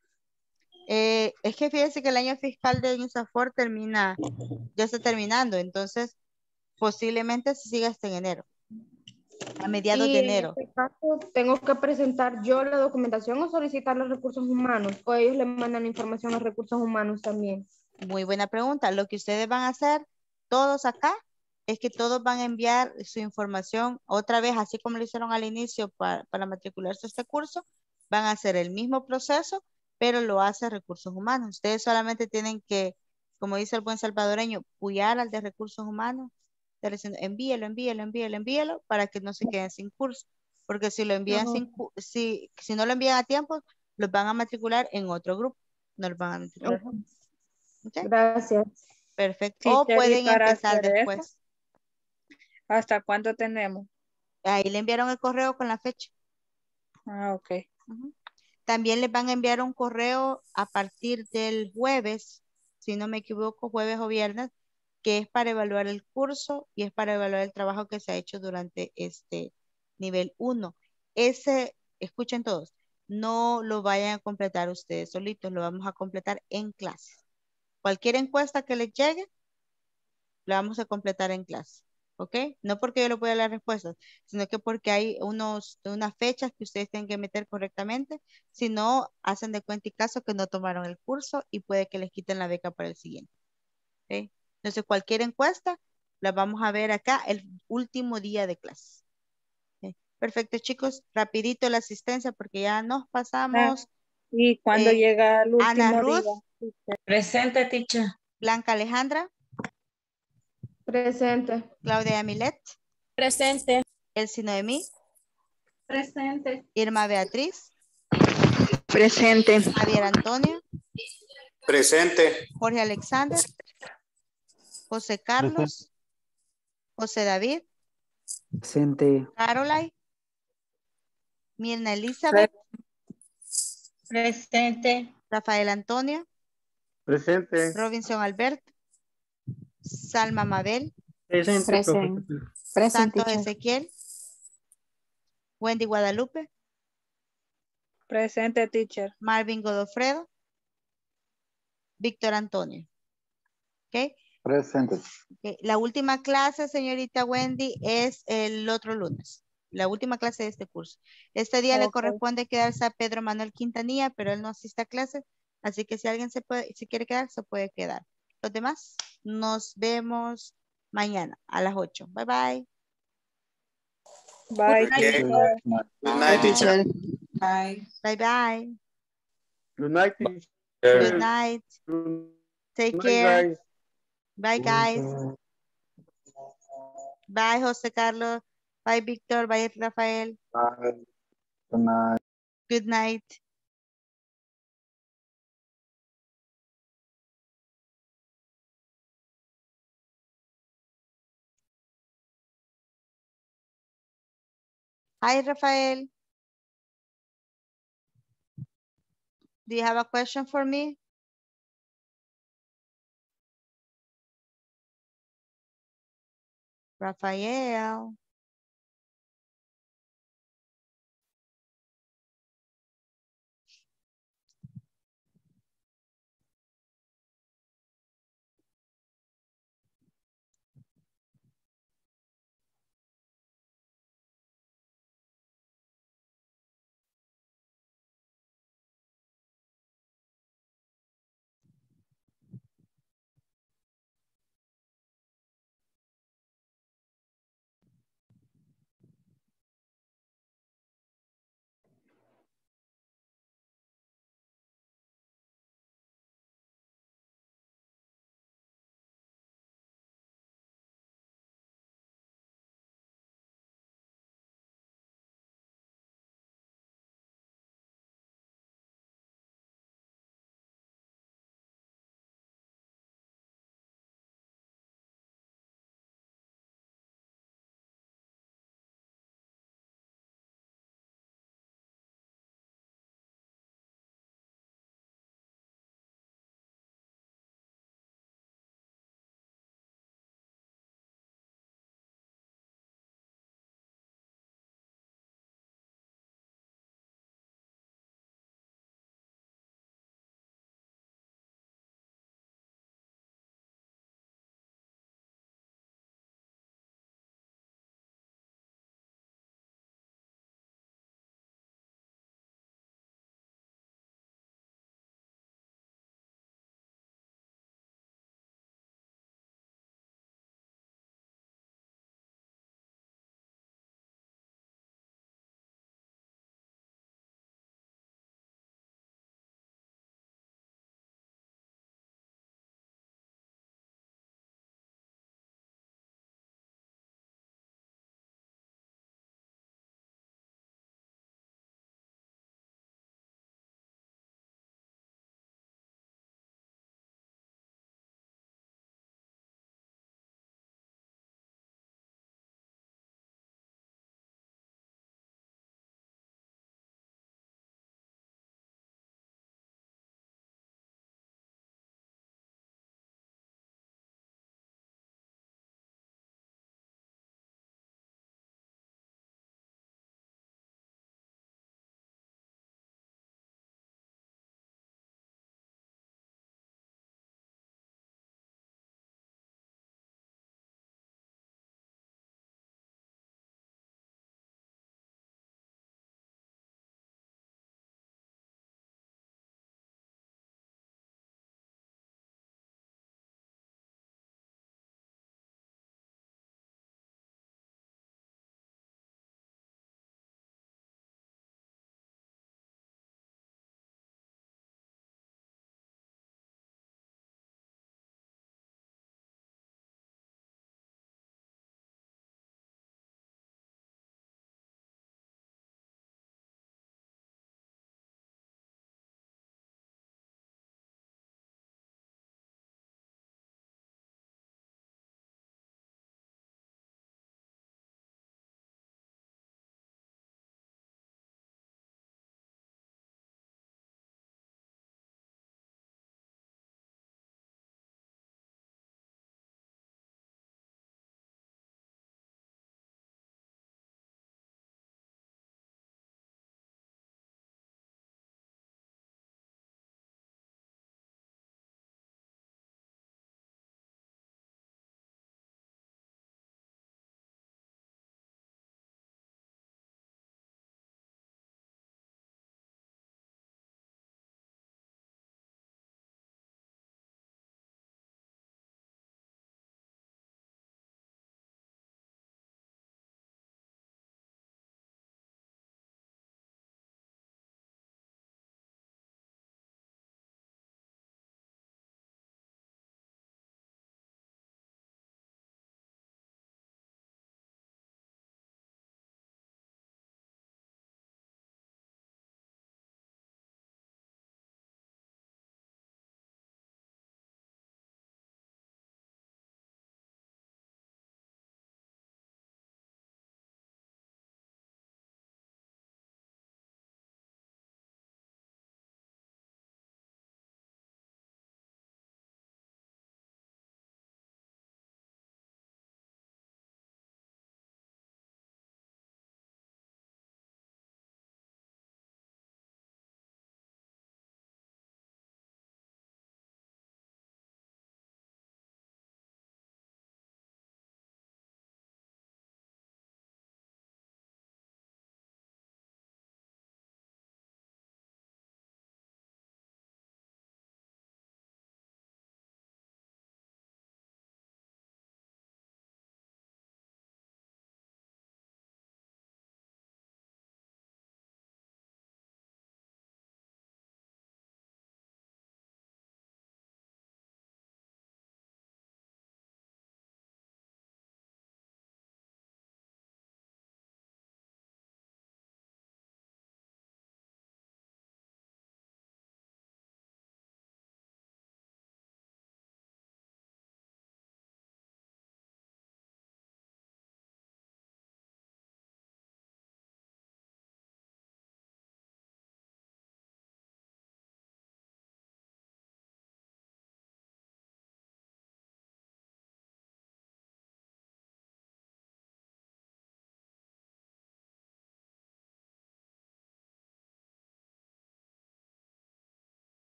Eh, es que fíjense que el año fiscal de INSAFORP termina, ya está terminando, entonces posiblemente se siga hasta en enero, a mediados y de enero. En este caso, ¿tengo que presentar yo la documentación o solicitar los recursos humanos? ¿O ellos le mandan la información a recursos humanos también? Muy buena pregunta. Lo que ustedes van a hacer, todos acá, es que todos van a enviar su información otra vez, así como lo hicieron al inicio para, para matricularse a este curso, van a hacer el mismo proceso, pero lo hace recursos humanos. Ustedes solamente tienen que, como dice el buen salvadoreño, puyar al de recursos humanos, diciendo, envíelo, envíelo, envíelo, envíelo, para que no se queden sin curso. Porque si lo envían sin, si, si no lo envían a tiempo, los van a matricular en otro grupo. No los van a matricular. Okay. ¿Okay? Gracias. Perfecto. Teacher, o pueden para empezar después. Eso, ¿hasta cuánto tenemos? Ahí le enviaron el correo con la fecha. Ah, ok. Uh-huh. También les van a enviar un correo a partir del jueves, si no me equivoco, jueves o viernes, que es para evaluar el curso y es para evaluar el trabajo que se ha hecho durante este nivel uno. Ese, escuchen todos, no lo vayan a completar ustedes solitos, lo vamos a completar en clase. Cualquier encuesta que les llegue, la vamos a completar en clase. ¿Ok? No porque yo le pueda dar las respuestas, sino que porque hay unos, unas fechas que ustedes tienen que meter correctamente, si no, hacen de cuenta y caso que no tomaron el curso y puede que les quiten la beca para el siguiente. ¿Ok? Entonces, cualquier encuesta la vamos a ver acá el último día de clase. ¿Ok? Perfecto, chicos. Rapidito la asistencia porque ya nos pasamos. Ah, ¿y cuándo eh, llega el último Ana Ruth. día? Presente, teacher. Blanca Alejandra. Presente. Claudia Milet. Presente. Elsie Noemí. Presente. Irma Beatriz. Presente. Javier Antonio. Presente. Jorge Alexander. José Carlos. José David. Presente. Caroline. Mirna Elizabeth. Presente. Rafael Antonio. Presente. Robinson Alberto. Salma Mabel. Presente. Presente. Presente. Santos teacher. Ezequiel. Wendy Guadalupe. Presente, teacher. Marvin Godofredo. Víctor Antonio. ¿Ok? Presente. Okay. La última clase, señorita Wendy, es el otro lunes. La última clase de este curso. Este día Okay. le corresponde quedarse a Pedro Manuel Quintanilla, pero él no asiste a clases. Así que si alguien se puede, si quiere quedar, se puede quedar. Los demás, nos vemos mañana a las ocho. Bye, bye. Bye, Good night. teacher. Good night, teacher. Bye. Bye, bye. Good night, teacher. Good night. Good Take night, care. guys. Bye, guys. Bye, José Carlos. Bye, Víctor. Bye, Rafael. Bye. Good night. Good night. Hi, Rafael. Do you have a question for me? Rafael.